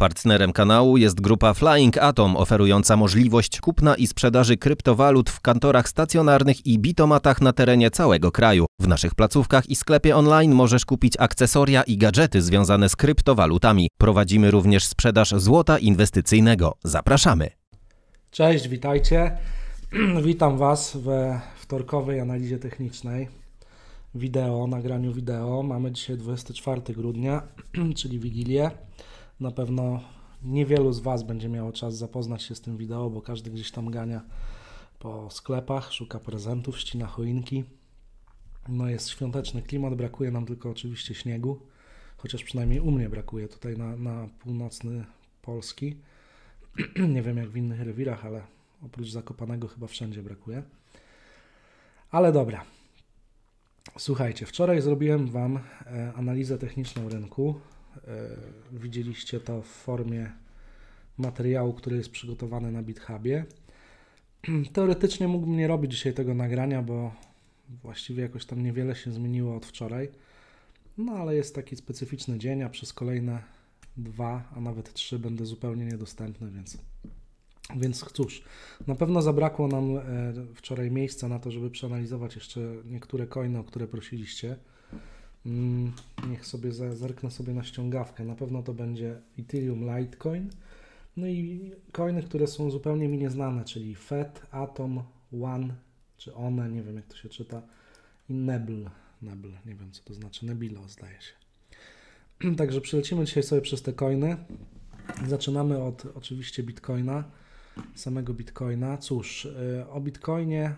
Partnerem kanału jest grupa Flying Atom, oferująca możliwość kupna i sprzedaży kryptowalut w kantorach stacjonarnych i bitomatach na terenie całego kraju. W naszych placówkach i sklepie online możesz kupić akcesoria i gadżety związane z kryptowalutami. Prowadzimy również sprzedaż złota inwestycyjnego. Zapraszamy! Cześć, witajcie. Witam Was we wtorkowej analizie technicznej. Nagraniu wideo. Mamy dzisiaj 24 grudnia, czyli Wigilię. Na pewno niewielu z Was będzie miało czas zapoznać się z tym wideo, bo każdy gdzieś tam gania po sklepach, szuka prezentów, ścina choinki. No jest świąteczny klimat, brakuje nam tylko oczywiście śniegu, chociaż przynajmniej u mnie brakuje tutaj na północny Polski. Nie wiem jak w innych rewirach, ale oprócz Zakopanego chyba wszędzie brakuje. Ale dobra. Słuchajcie, wczoraj zrobiłem Wam analizę techniczną rynku. Widzieliście to w formie materiału, który jest przygotowany na BitHubie. Teoretycznie mógłbym nie robić dzisiaj tego nagrania, bo właściwie jakoś tam niewiele się zmieniło od wczoraj. No ale jest taki specyficzny dzień, a przez kolejne 2, a nawet 3 będę zupełnie niedostępny, więc cóż, na pewno zabrakło nam wczoraj miejsca na to, żeby przeanalizować jeszcze niektóre coiny, o które prosiliście. Niech sobie zerknę sobie na ściągawkę. Na pewno to będzie Ethereum Litecoin. No i coiny, które są zupełnie mi nieznane, czyli FET, Atom, One, czy One, nie wiem jak to się czyta, i Nebel, nie wiem co to znaczy, Nebilo zdaje się. Także przelecimy dzisiaj sobie przez te coiny. Zaczynamy od oczywiście Bitcoina, samego Bitcoina. Cóż, o Bitcoinie,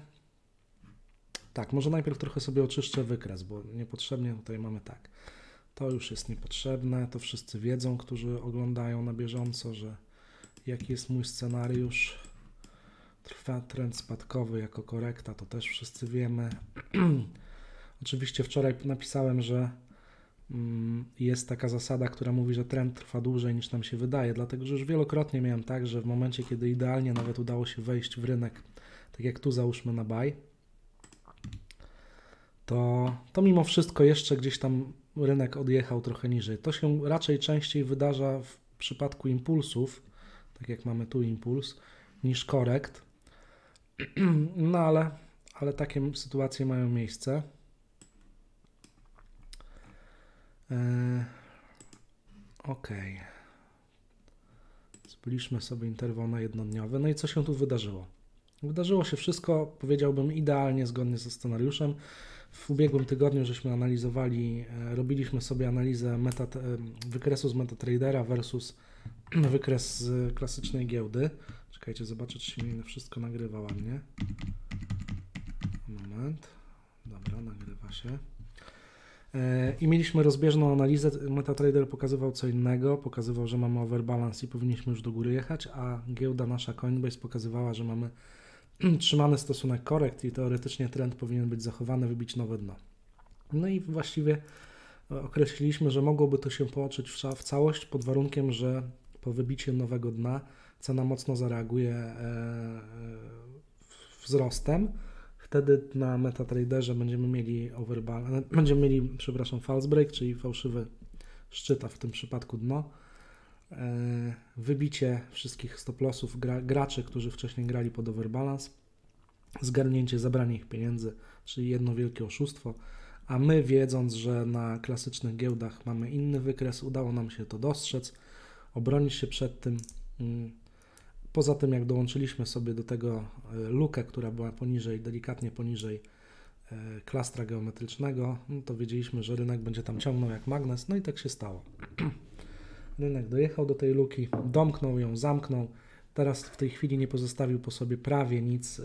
tak, może najpierw trochę sobie oczyszczę wykres, bo niepotrzebnie tutaj mamy tak. To już jest niepotrzebne, to wszyscy wiedzą, którzy oglądają na bieżąco, że jaki jest mój scenariusz. Trwa trend spadkowy jako korekta, to też wszyscy wiemy. Oczywiście wczoraj napisałem, że jest taka zasada, która mówi, że trend trwa dłużej niż nam się wydaje, dlatego że już wielokrotnie miałem tak, że w momencie, kiedy idealnie nawet udało się wejść w rynek, tak jak tu załóżmy na buy, to mimo wszystko jeszcze gdzieś tam rynek odjechał trochę niżej. To się raczej częściej wydarza w przypadku impulsów, tak jak mamy tu impuls, niż korekt. No ale takie sytuacje mają miejsce. Ok. Zbliżmy sobie interwał na jednodniowy. No i co się tu wydarzyło? Wydarzyło się wszystko, powiedziałbym, idealnie zgodnie ze scenariuszem. W ubiegłym tygodniu żeśmy robiliśmy sobie analizę wykresu z MetaTradera versus wykres z klasycznej giełdy. Czekajcie, zobaczę, czy się mi wszystko nagrywa ładnie. Moment. Dobra, nagrywa się. I mieliśmy rozbieżną analizę. MetaTrader pokazywał co innego. Pokazywał, że mamy overbalance i powinniśmy już do góry jechać, a giełda nasza Coinbase pokazywała, że mamy trzymany stosunek korekt i teoretycznie trend powinien być zachowany, wybić nowe dno. No i właściwie określiliśmy, że mogłoby to się połączyć w całość pod warunkiem, że po wybiciu nowego dna cena mocno zareaguje wzrostem. Wtedy na MetaTraderze będziemy mieli false break, czyli fałszywy szczyt, a w tym przypadku dno. Wybicie wszystkich stop lossów graczy, którzy wcześniej grali pod overbalance, zgarnięcie, zabranie ich pieniędzy, czyli jedno wielkie oszustwo, a my, wiedząc, że na klasycznych giełdach mamy inny wykres, udało nam się to dostrzec, obronić się przed tym. Poza tym, jak dołączyliśmy sobie do tego lukę, która była delikatnie poniżej klastra geometrycznego, no to wiedzieliśmy, że rynek będzie tam ciągnął jak magnes, no i tak się stało. Rynek dojechał do tej luki, domknął ją, zamknął. Teraz w tej chwili nie pozostawił po sobie prawie nic,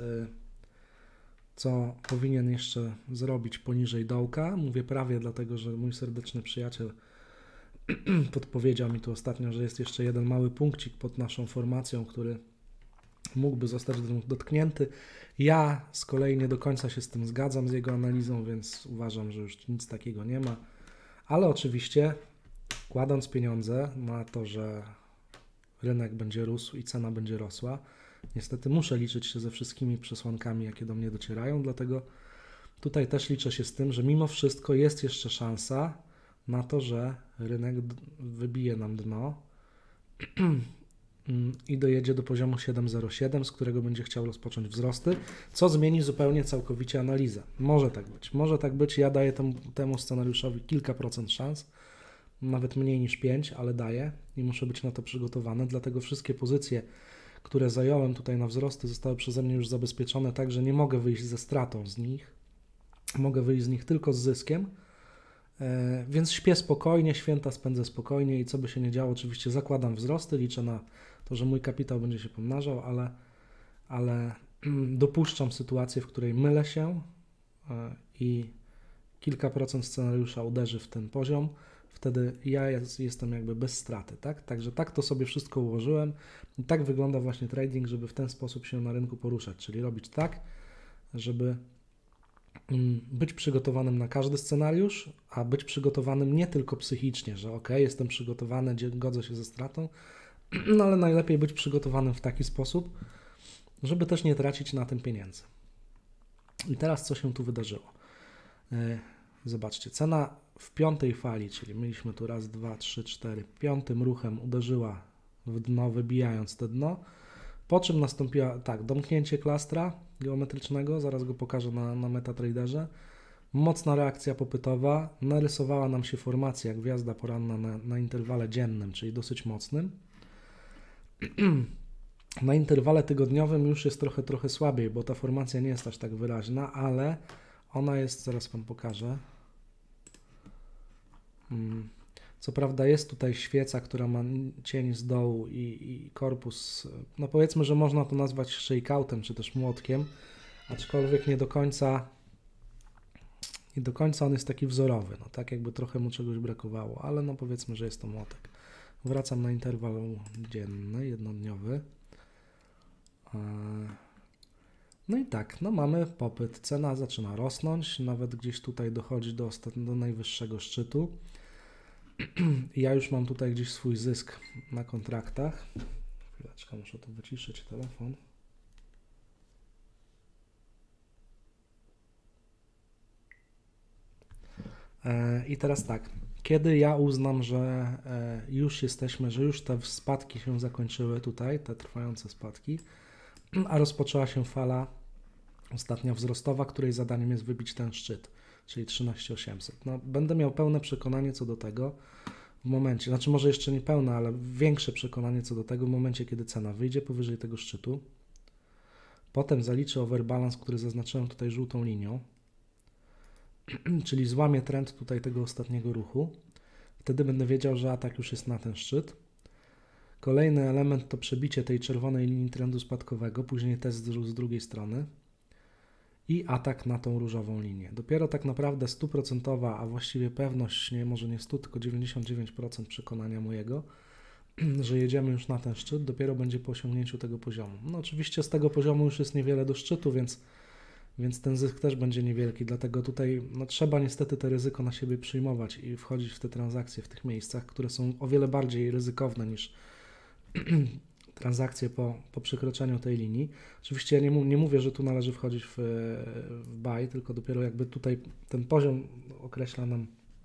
co powinien jeszcze zrobić poniżej dołka. Mówię prawie, dlatego że mój serdeczny przyjaciel podpowiedział mi tu ostatnio, że jest jeszcze jeden mały punkcik pod naszą formacją, który mógłby zostać dotknięty. Ja z kolei nie do końca się z tym zgadzam, z jego analizą, więc uważam, że już nic takiego nie ma. Ale oczywiście kładąc pieniądze na to, że rynek będzie rósł i cena będzie rosła, niestety muszę liczyć się ze wszystkimi przesłankami, jakie do mnie docierają, dlatego tutaj też liczę się z tym, że mimo wszystko jest jeszcze szansa na to, że rynek wybije nam dno i dojedzie do poziomu 7,07, z którego będzie chciał rozpocząć wzrosty, co zmieni zupełnie całkowicie analizę. Może tak być. Może tak być. Ja daję temu scenariuszowi kilka procent szans, nawet mniej niż 5, ale daję i muszę być na to przygotowany, dlatego wszystkie pozycje, które zająłem tutaj na wzrosty, zostały przeze mnie już zabezpieczone tak, że nie mogę wyjść ze stratą z nich. Mogę wyjść z nich tylko z zyskiem, więc śpię spokojnie, święta spędzę spokojnie i co by się nie działo, oczywiście zakładam wzrosty, liczę na to, że mój kapitał będzie się pomnażał, ale dopuszczam sytuację, w której mylę się i kilka procent scenariusza uderzy w ten poziom, wtedy ja jestem jakby bez straty, tak? Także tak to sobie wszystko ułożyłem i tak wygląda właśnie trading, żeby w ten sposób się na rynku poruszać, czyli robić tak, żeby być przygotowanym na każdy scenariusz, a być przygotowanym nie tylko psychicznie, że ok, jestem przygotowany, godzę się ze stratą, no ale najlepiej być przygotowanym w taki sposób, żeby też nie tracić na tym pieniędzy. I teraz co się tu wydarzyło? Zobaczcie, cena w piątej fali, czyli mieliśmy tu raz, dwa, trzy, cztery, piątym ruchem uderzyła w dno, wybijając te dno, po czym nastąpiła domknięcie klastra geometrycznego, zaraz go pokażę na MetaTraderze, mocna reakcja popytowa, narysowała nam się formacja gwiazda poranna na interwale dziennym, czyli dosyć mocnym. Na interwale tygodniowym już jest trochę słabiej, bo ta formacja nie jest aż tak wyraźna, ale ona jest, zaraz Wam pokażę. Co prawda jest tutaj świeca, która ma cień z dołu i korpus, no powiedzmy, że można to nazwać shakeoutem czy też młotkiem, aczkolwiek nie do końca on jest taki wzorowy, no tak jakby trochę mu czegoś brakowało, ale no powiedzmy, że jest to młotek. Wracam na interwał dzienny, jednodniowy. No i tak, no mamy popyt, cena zaczyna rosnąć, nawet gdzieś tutaj dochodzi do najwyższego szczytu. Ja już mam tutaj gdzieś swój zysk na kontraktach. Chwileczkę, muszę tu wyciszyć telefon. I teraz tak, kiedy ja uznam, że już jesteśmy, że już te spadki się zakończyły tutaj, te trwające spadki, a rozpoczęła się fala ostatnia wzrostowa, której zadaniem jest wybić ten szczyt, czyli 13800. No, będę miał pełne przekonanie co do tego w momencie, znaczy może jeszcze nie pełne, ale większe przekonanie co do tego w momencie, kiedy cena wyjdzie powyżej tego szczytu. Potem zaliczę overbalance, który zaznaczyłem tutaj żółtą linią, czyli złamię trend tutaj tego ostatniego ruchu. Wtedy będę wiedział, że atak już jest na ten szczyt. Kolejny element to przebicie tej czerwonej linii trendu spadkowego, później test z drugiej strony i atak na tą różową linię. Dopiero tak naprawdę 100%, a właściwie pewność, może nie 100, tylko 99% przekonania mojego, że jedziemy już na ten szczyt, dopiero będzie po osiągnięciu tego poziomu. No oczywiście z tego poziomu już jest niewiele do szczytu, więc ten zysk też będzie niewielki, dlatego tutaj no, trzeba niestety to ryzyko na siebie przyjmować i wchodzić w te transakcje w tych miejscach, które są o wiele bardziej ryzykowne niż transakcje po przekroczeniu tej linii. Oczywiście ja nie mówię, że tu należy wchodzić w buy, tylko dopiero jakby tutaj ten poziom określa nam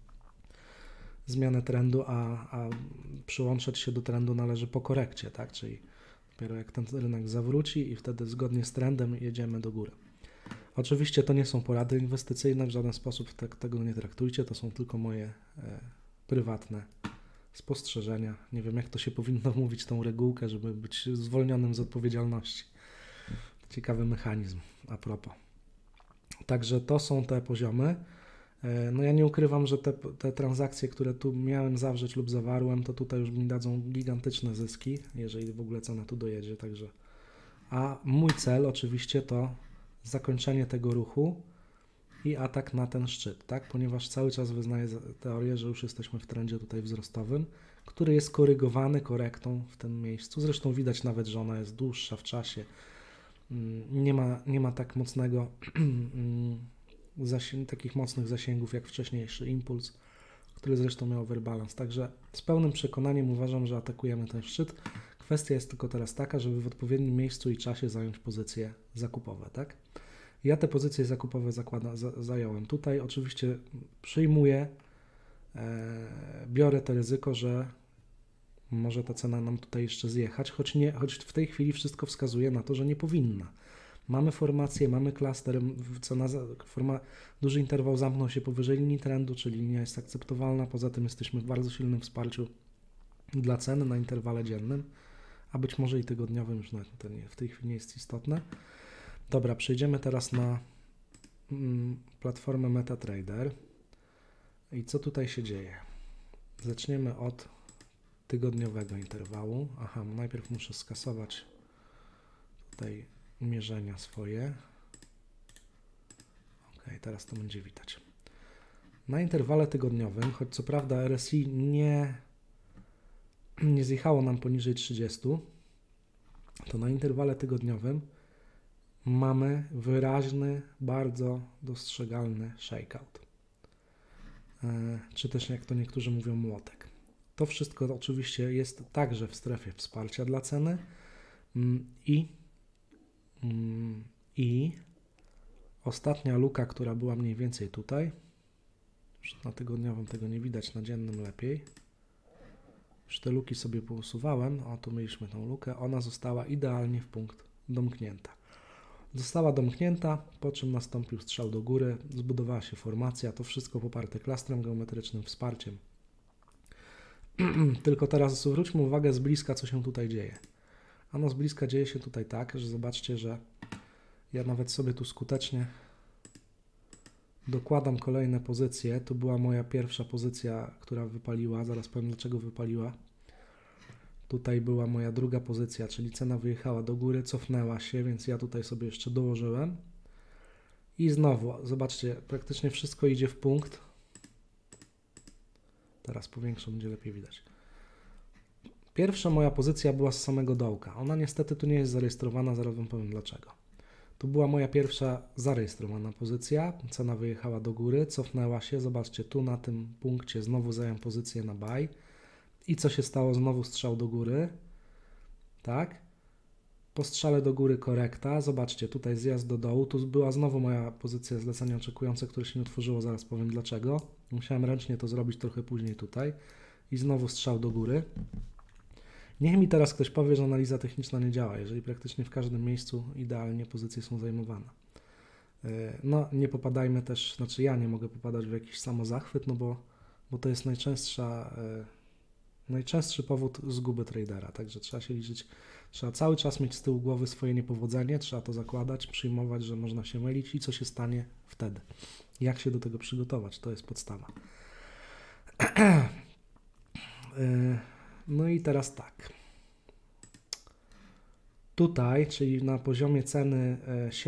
zmianę trendu, a przyłączać się do trendu należy po korekcie, tak? Czyli dopiero jak ten rynek zawróci i wtedy zgodnie z trendem jedziemy do góry. Oczywiście to nie są porady inwestycyjne, w żaden sposób tego nie traktujcie, to są tylko moje prywatne spostrzeżenia. Nie wiem, jak to się powinno mówić, tą regułkę, żeby być zwolnionym z odpowiedzialności. Ciekawy mechanizm a propos. Także to są te poziomy. No ja nie ukrywam, że te transakcje, które tu miałem zawrzeć lub zawarłem, to tutaj już mi dadzą gigantyczne zyski, jeżeli w ogóle cena tu dojedzie. Także. A mój cel oczywiście to zakończenie tego ruchu i atak na ten szczyt, tak? Ponieważ cały czas wyznaję teorię, że już jesteśmy w trendzie tutaj wzrostowym, który jest korygowany korektą w tym miejscu. Zresztą widać nawet, że ona jest dłuższa w czasie. Nie ma tak mocnego takich mocnych zasięgów jak wcześniejszy impuls, który zresztą miał overbalance. Także z pełnym przekonaniem uważam, że atakujemy ten szczyt. Kwestia jest tylko teraz taka, żeby w odpowiednim miejscu i czasie zająć pozycje zakupowe, tak? Ja te pozycje zakupowe zająłem tutaj. Oczywiście przyjmuję, biorę to ryzyko, że Może ta cena nam tutaj jeszcze zjechać, choć w tej chwili wszystko wskazuje na to, że nie powinna. Mamy formację, mamy klaster, duży interwał zamknął się powyżej linii trendu, czyli linia jest akceptowalna, poza tym jesteśmy w bardzo silnym wsparciu dla ceny na interwale dziennym, a być może i tygodniowym, już to w tej chwili nie jest istotne. Dobra, przejdziemy teraz na platformę MetaTrader i co tutaj się dzieje? Zaczniemy od tygodniowego interwału. Aha, najpierw muszę skasować tutaj mierzenia swoje. Ok, teraz to będzie widać. Na interwale tygodniowym, choć co prawda RSI nie zjechało nam poniżej 30, to na interwale tygodniowym mamy wyraźny, bardzo dostrzegalny shakeout. Czy też jak to niektórzy mówią, młotek. To wszystko oczywiście jest także w strefie wsparcia dla ceny i ostatnia luka, która była mniej więcej tutaj, już na tygodniowym tego nie widać, na dziennym lepiej, już te luki sobie pousuwałem, o tu mieliśmy tą lukę, ona została idealnie w punkt domknięta. Została domknięta, po czym nastąpił strzał do góry, zbudowała się formacja, to wszystko poparte klastrem geometrycznym, wsparciem. Tylko teraz zwróćmy uwagę z bliska, co się tutaj dzieje. Ano z bliska dzieje się tutaj tak, że zobaczcie, że ja nawet sobie tu skutecznie dokładam kolejne pozycje. Tu była moja pierwsza pozycja, która wypaliła, zaraz powiem dlaczego wypaliła. Tutaj była moja druga pozycja, czyli cena wyjechała do góry, cofnęła się, więc ja tutaj sobie jeszcze dołożyłem. I znowu, zobaczcie, praktycznie wszystko idzie w punkt. Teraz powiększam, będzie lepiej widać. Pierwsza moja pozycja była z samego dołka. Ona niestety tu nie jest zarejestrowana, zaraz wam powiem dlaczego. Tu była moja pierwsza zarejestrowana pozycja, cena wyjechała do góry, cofnęła się, zobaczcie, tu na tym punkcie znowu zająłem pozycję na buy. I co się stało? Znowu strzał do góry, tak? Po strzale do góry korekta, zobaczcie, tutaj zjazd do dołu, tu była znowu moja pozycja zlecenia oczekujące, które się nie otworzyło, zaraz powiem dlaczego. Musiałem ręcznie to zrobić trochę później tutaj i znowu strzał do góry. Niech mi teraz ktoś powie, że analiza techniczna nie działa, jeżeli praktycznie w każdym miejscu idealnie pozycje są zajmowane. No nie popadajmy też, znaczy ja nie mogę popadać w jakiś samozachwyt, no bo to jest najczęstszy powód zguby tradera, także trzeba się liczyć, trzeba cały czas mieć z tyłu głowy swoje niepowodzenie, trzeba to zakładać, przyjmować, że można się mylić i co się stanie wtedy. Jak się do tego przygotować, to jest podstawa. No i teraz tak. Tutaj, czyli na poziomie ceny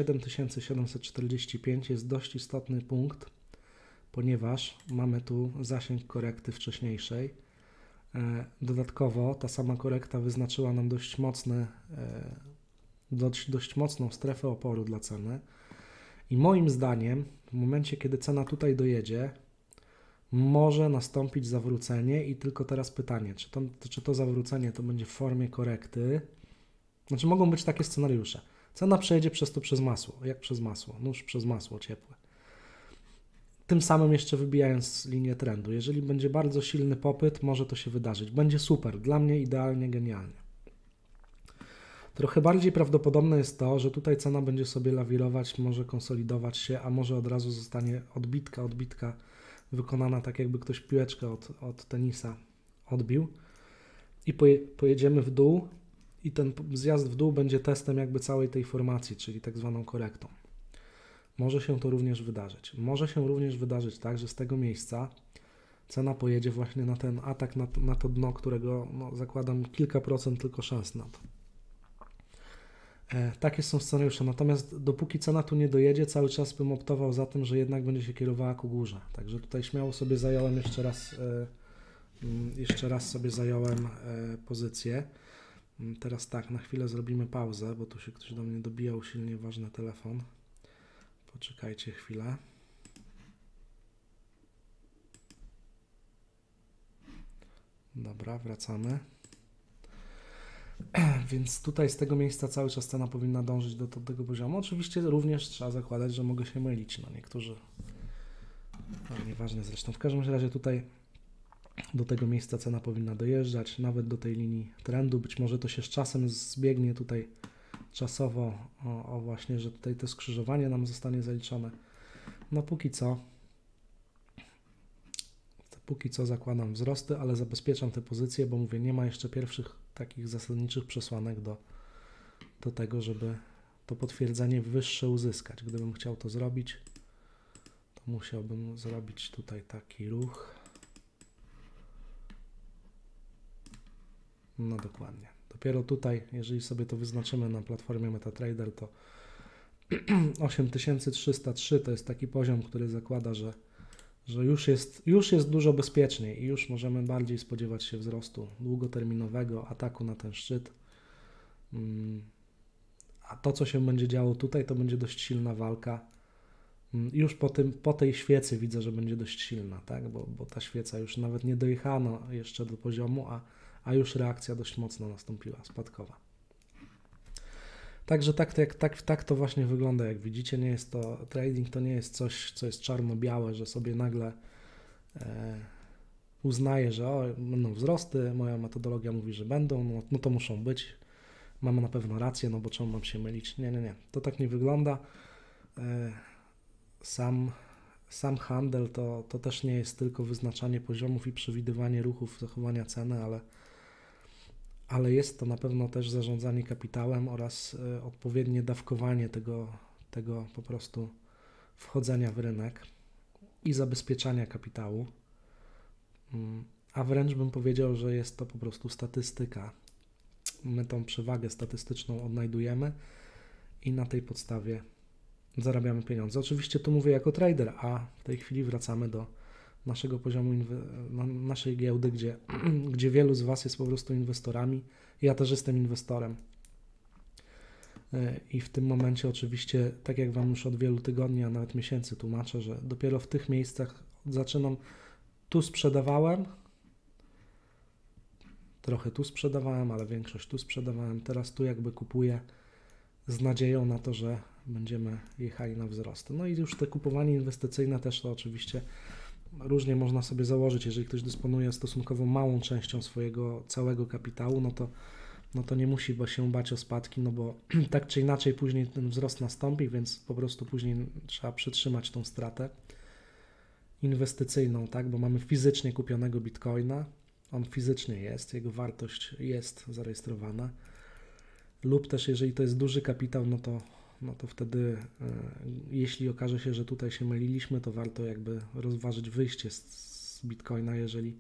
7745 jest dość istotny punkt, ponieważ mamy tu zasięg korekty wcześniejszej. Dodatkowo ta sama korekta wyznaczyła nam dość mocną strefę oporu dla ceny i moim zdaniem w momencie, kiedy cena tutaj dojedzie, może nastąpić zawrócenie i tylko teraz pytanie, czy to zawrócenie to będzie w formie korekty, znaczy mogą być takie scenariusze. Cena przejdzie przez to przez masło, jak przez masło, nóż przez masło ciepłe. Tym samym jeszcze wybijając linię trendu. Jeżeli będzie bardzo silny popyt, może to się wydarzyć. Będzie super, dla mnie idealnie, genialnie. Trochę bardziej prawdopodobne jest to, że tutaj cena będzie sobie lawirować, może konsolidować się, a może od razu zostanie odbitka wykonana tak jakby ktoś piłeczkę od tenisa odbił i pojedziemy w dół i ten zjazd w dół będzie testem jakby całej tej formacji, czyli tak zwaną korektą. Może się to również wydarzyć. Może się również wydarzyć tak, że z tego miejsca cena pojedzie właśnie na ten atak, na to dno, którego zakładam kilka procent tylko szans na to. Takie są scenariusze, natomiast dopóki cena tu nie dojedzie, cały czas bym optował za tym, że jednak będzie się kierowała ku górze. Także tutaj śmiało sobie zająłem jeszcze raz sobie zająłem pozycję. Teraz tak, na chwilę zrobimy pauzę, bo tu się ktoś do mnie dobijał, silnie ważny telefon. Poczekajcie chwilę. Dobra, wracamy. Więc tutaj z tego miejsca cały czas cena powinna dążyć do tego poziomu. Oczywiście również trzeba zakładać, że mogę się mylić. No niektórzy, nieważne zresztą. W każdym razie tutaj Do tego miejsca cena powinna dojeżdżać, nawet do tej linii trendu. Być może to się z czasem zbiegnie tutaj czasowo, właśnie, że tutaj to skrzyżowanie nam zostanie zaliczone. No póki co zakładam wzrosty, ale zabezpieczam te pozycje, bo mówię, nie ma jeszcze pierwszych takich zasadniczych przesłanek do tego, żeby to potwierdzenie wyższe uzyskać. Gdybym chciał to zrobić, to musiałbym zrobić tutaj taki ruch. No dokładnie. Dopiero tutaj, jeżeli sobie to wyznaczymy na platformie MetaTrader, to 8303 to jest taki poziom, który zakłada, że już jest dużo bezpieczniej i już możemy bardziej spodziewać się wzrostu długoterminowego, ataku na ten szczyt. A to, co się będzie działo tutaj, to będzie dość silna walka. Już po tej świecy widzę, że będzie dość silna, tak? Bo ta świeca już nawet nie dojechano jeszcze do poziomu, a już reakcja dość mocno nastąpiła, spadkowa. Także tak to właśnie wygląda, jak widzicie. Nie jest to trading, to nie jest coś, co jest czarno-białe, że sobie nagle uznaję, że będą wzrosty, moja metodologia mówi, że będą, no to muszą być. Mamy na pewno rację, no bo czemu mam się mylić? Nie. To tak nie wygląda. Sam handel to też nie jest tylko wyznaczanie poziomów i przewidywanie ruchów zachowania ceny, ale jest to na pewno też zarządzanie kapitałem oraz odpowiednie dawkowanie tego po prostu wchodzenia w rynek i zabezpieczania kapitału, a wręcz bym powiedział, że jest to po prostu statystyka. My tą przewagę statystyczną odnajdujemy i na tej podstawie zarabiamy pieniądze. Oczywiście tu mówię jako trader, a w tej chwili wracamy do naszego poziomu, naszej giełdy, gdzie wielu z Was jest po prostu inwestorami. Ja też jestem inwestorem. I w tym momencie oczywiście, tak jak Wam już od wielu tygodni, a nawet miesięcy tłumaczę, że dopiero w tych miejscach zaczynam, tu sprzedawałem, trochę tu sprzedawałem, ale większość tu sprzedawałem, teraz tu jakby kupuję z nadzieją na to, że będziemy jechali na wzrost. No i już te kupowanie inwestycyjne też to oczywiście różnie można sobie założyć, jeżeli ktoś dysponuje stosunkowo małą częścią swojego całego kapitału, no to nie musi się bać o spadki, no bo tak czy inaczej później ten wzrost nastąpi, więc po prostu później trzeba przytrzymać tą stratę inwestycyjną, tak, bo mamy fizycznie kupionego bitcoina, on fizycznie jest, jego wartość jest zarejestrowana, lub też jeżeli to jest duży kapitał, no to wtedy jeśli okaże się, że tutaj się myliliśmy, to warto jakby rozważyć wyjście z bitcoina, jeżeli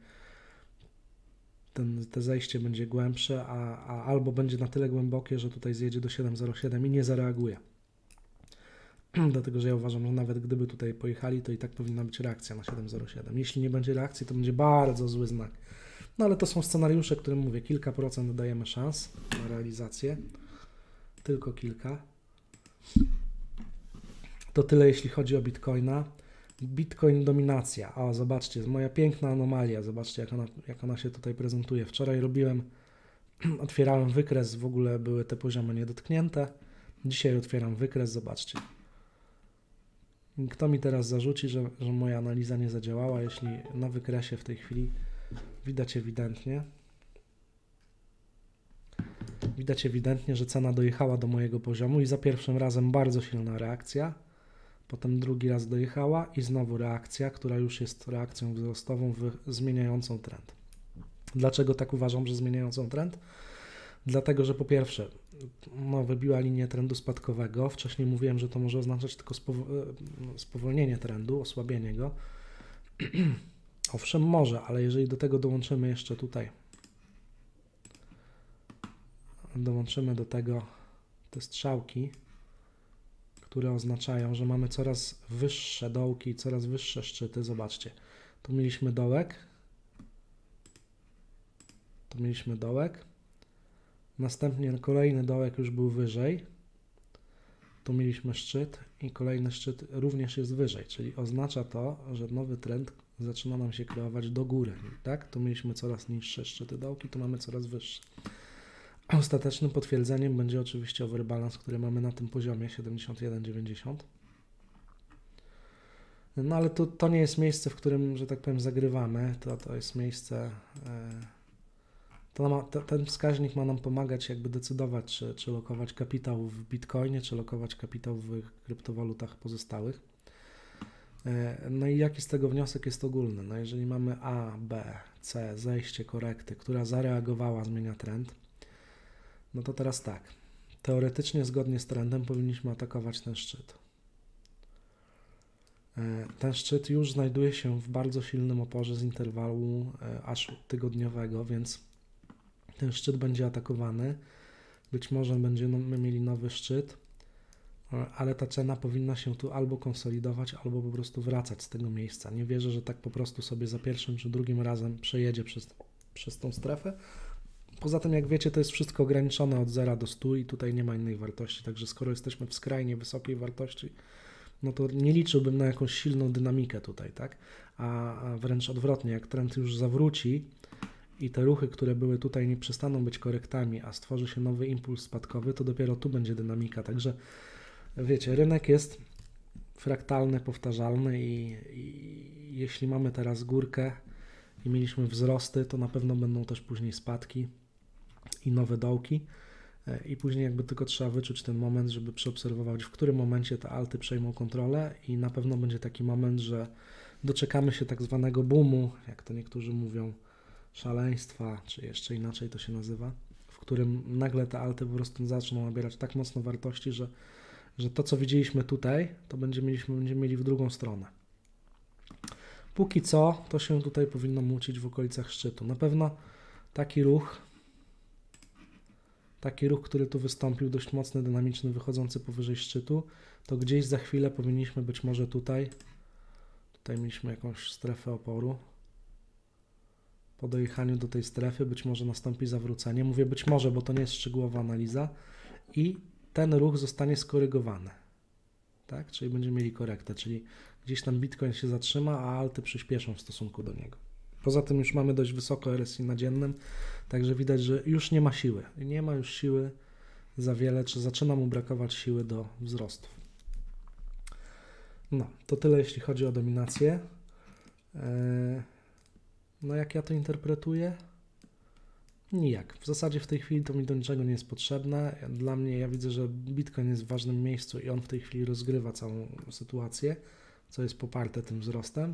te zejście będzie głębsze, a albo będzie na tyle głębokie, że tutaj zjedzie do 7,07 i nie zareaguje. Dlatego, że ja uważam, że nawet gdyby tutaj pojechali, to i tak powinna być reakcja na 7,07. Jeśli nie będzie reakcji, to będzie bardzo zły znak. No ale to są scenariusze, którym mówię, kilka procent dajemy szans na realizację. Tylko kilka. To tyle, jeśli chodzi o Bitcoina. Bitcoin dominacja. O, zobaczcie, moja piękna anomalia. Zobaczcie, jak ona się tutaj prezentuje. Wczoraj otwierałem wykres, w ogóle były te poziomy niedotknięte. Dzisiaj otwieram wykres, zobaczcie. Kto mi teraz zarzuci, że moja analiza nie zadziałała, jeśli na wykresie w tej chwili widać ewidentnie, że cena dojechała do mojego poziomu i za pierwszym razem bardzo silna reakcja, potem drugi raz dojechała i znowu reakcja, która już jest reakcją wzrostową zmieniającą trend. Dlaczego tak uważam, że zmieniającą trend? Dlatego, że po pierwsze wybiła linię trendu spadkowego. Wcześniej mówiłem, że to może oznaczać tylko spowolnienie trendu, osłabienie go. Owszem, może, ale jeżeli do tego dołączymy jeszcze tutaj, dołączymy do tego te strzałki, które oznaczają, że mamy coraz wyższe dołki, coraz wyższe szczyty. Zobaczcie, tu mieliśmy dołek, następnie kolejny dołek już był wyżej, tu mieliśmy szczyt i kolejny szczyt również jest wyżej, czyli oznacza to, że nowy trend zaczyna nam się kreować do góry, tak? Tu mieliśmy coraz niższe szczyty dołki, tu mamy coraz wyższe. Ostatecznym potwierdzeniem będzie oczywiście overbalance, który mamy na tym poziomie 71,90. No ale to nie jest miejsce, w którym, że tak powiem, zagrywamy. To jest miejsce... Ten wskaźnik ma nam pomagać jakby decydować, czy lokować kapitał w Bitcoinie, czy lokować kapitał w kryptowalutach pozostałych. No i jaki z tego wniosek jest ogólny? No jeżeli mamy A, B, C, zejście, korekty, która zareagowała, zmienia trend, no to teraz tak, teoretycznie zgodnie z trendem powinniśmy atakować ten szczyt. Ten szczyt już znajduje się w bardzo silnym oporze z interwału aż tygodniowego, więc ten szczyt będzie atakowany. Być może będziemy mieli nowy szczyt, ale ta cena powinna się tu albo konsolidować, albo po prostu wracać z tego miejsca. Nie wierzę, że tak po prostu sobie za pierwszym czy drugim razem przejedzie przez tą strefę. Poza tym, jak wiecie, to jest wszystko ograniczone od 0 do 100 i tutaj nie ma innej wartości, także skoro jesteśmy w skrajnie wysokiej wartości, no to nie liczyłbym na jakąś silną dynamikę tutaj, tak? A wręcz odwrotnie, jak trend już zawróci i te ruchy, które były tutaj, nie przestaną być korektami, a stworzy się nowy impuls spadkowy, to dopiero tu będzie dynamika, także wiecie, rynek jest fraktalny, powtarzalny i jeśli mamy teraz górkę i mieliśmy wzrosty, to na pewno będą też później spadki i nowe dołki i później jakby tylko trzeba wyczuć ten moment, żeby przeobserwować, w którym momencie te alty przejmą kontrolę i na pewno będzie taki moment, że doczekamy się tak zwanego boomu, jak to niektórzy mówią, szaleństwa, czy jeszcze inaczej to się nazywa, w którym nagle te alty po prostu zaczną nabierać tak mocno wartości, że to, co widzieliśmy tutaj, to będziemy mieli w drugą stronę. Póki co, to się tutaj powinno mucić w okolicach szczytu. Na pewno taki ruch, który tu wystąpił, dość mocny, dynamiczny, wychodzący powyżej szczytu, to gdzieś za chwilę powinniśmy być może tutaj mieliśmy jakąś strefę oporu. Po dojechaniu do tej strefy być może nastąpi zawrócenie. Mówię być może, bo to nie jest szczegółowa analiza i ten ruch zostanie skorygowany, tak? Czyli będziemy mieli korektę, czyli gdzieś tam Bitcoin się zatrzyma, a alty przyspieszą w stosunku do niego. Poza tym już mamy dość wysoko RSI na dziennym, także widać, że już nie ma siły. Nie ma już siły za wiele, czy zaczyna mu brakować siły do wzrostów. No, to tyle jeśli chodzi o dominację. No jak ja to interpretuję? Nijak. W zasadzie w tej chwili to mi do niczego nie jest potrzebne. Dla mnie, ja widzę, że Bitcoin jest w ważnym miejscu i on w tej chwili rozgrywa całą sytuację, co jest poparte tym wzrostem.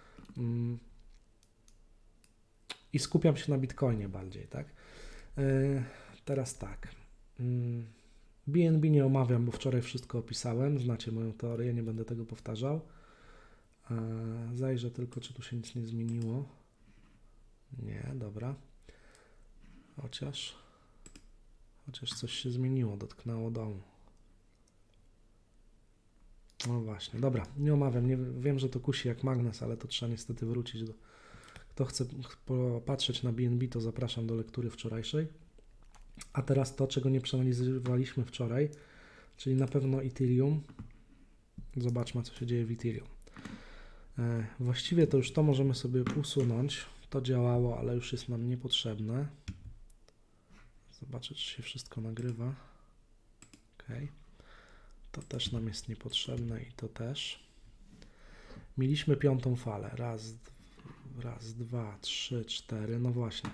I skupiam się na Bitcoinie bardziej, tak? Teraz tak. BNB nie omawiam, bo wczoraj wszystko opisałem. Znacie moją teorię, nie będę tego powtarzał. Zajrzę tylko, czy tu się nic nie zmieniło. Nie, dobra. Chociaż coś się zmieniło, dotknęło dołu. No właśnie, dobra, nie omawiam, wiem, że to kusi jak magnes, ale to trzeba niestety wrócić do... Kto chce popatrzeć na BNB, to zapraszam do lektury wczorajszej. A teraz to, czego nie przeanalizowaliśmy wczoraj, czyli na pewno Ethereum. Zobaczmy, co się dzieje w Ethereum. Właściwie to już to możemy sobie usunąć. To działało, ale już jest nam niepotrzebne. Zobaczę, czy się wszystko nagrywa. Ok. To też nam jest niepotrzebne i to też. Mieliśmy piątą falę. Raz, dwa, trzy, cztery. No właśnie.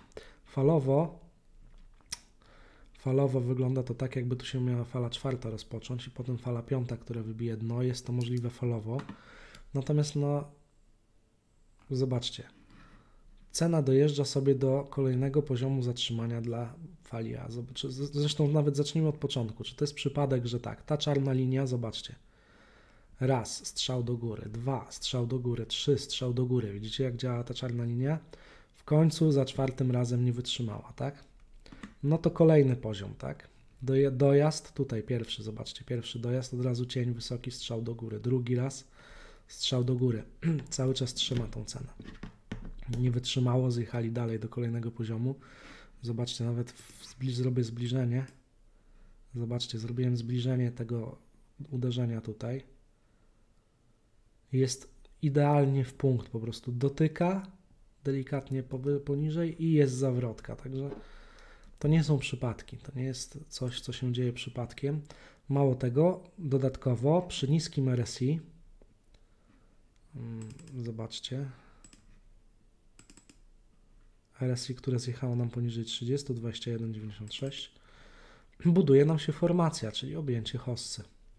Falowo wygląda to tak, jakby tu się miała fala czwarta rozpocząć i potem fala piąta, która wybije dno. Jest to możliwe falowo. Natomiast no, zobaczcie. Cena dojeżdża sobie do kolejnego poziomu zatrzymania dla fali A. Zresztą nawet zacznijmy od początku. Czy to jest przypadek, że tak, ta czarna linia, zobaczcie. Raz, strzał do góry, 2, strzał do góry, 3, strzał do góry. Widzicie, jak działa ta czarna linia? W końcu za czwartym razem nie wytrzymała, tak? No to kolejny poziom, tak? Dojazd, tutaj pierwszy, zobaczcie, pierwszy dojazd, od razu cień wysoki, strzał do góry. Drugi raz, strzał do góry. Cały czas trzyma tą cenę. Nie wytrzymało, zjechali dalej do kolejnego poziomu. Zobaczcie, nawet zrobię zbliżenie. Zobaczcie, zrobiłem zbliżenie tego uderzenia tutaj. Jest idealnie w punkt, po prostu dotyka delikatnie poniżej i jest zawrotka. Także to nie są przypadki, to nie jest coś, co się dzieje przypadkiem. Mało tego, dodatkowo przy niskim RSI, Zobaczcie. RSI, które zjechało nam poniżej 30, 21,96. Buduje nam się formacja, czyli objęcie hossy.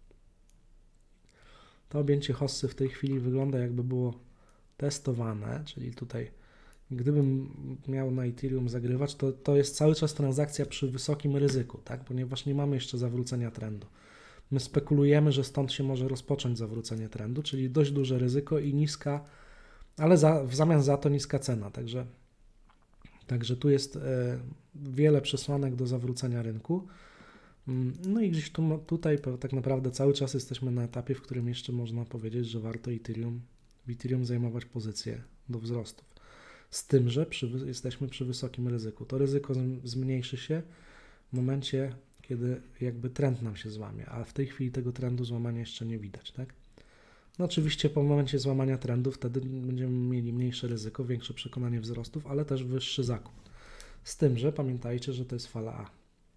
To objęcie hossy w tej chwili wygląda, jakby było testowane, czyli tutaj gdybym miał na Ethereum zagrywać, to jest cały czas transakcja przy wysokim ryzyku, tak? Ponieważ nie mamy jeszcze zawrócenia trendu. My spekulujemy, że stąd się może rozpocząć zawrócenie trendu, czyli dość duże ryzyko i niska, ale w zamian za to niska cena. Także tu jest wiele przesłanek do zawrócenia rynku. No i gdzieś tutaj tak naprawdę cały czas jesteśmy na etapie, w którym jeszcze można powiedzieć, że warto w Ethereum zajmować pozycję do wzrostów. Z tym, że jesteśmy przy wysokim ryzyku. To ryzyko zmniejszy się w momencie, kiedy jakby trend nam się złamie, a w tej chwili tego trendu złamania jeszcze nie widać, tak? No oczywiście po momencie złamania trendu wtedy będziemy mieli mniejsze ryzyko, większe przekonanie wzrostów, ale też wyższy zakup. Z tym, że pamiętajcie, że to jest fala A.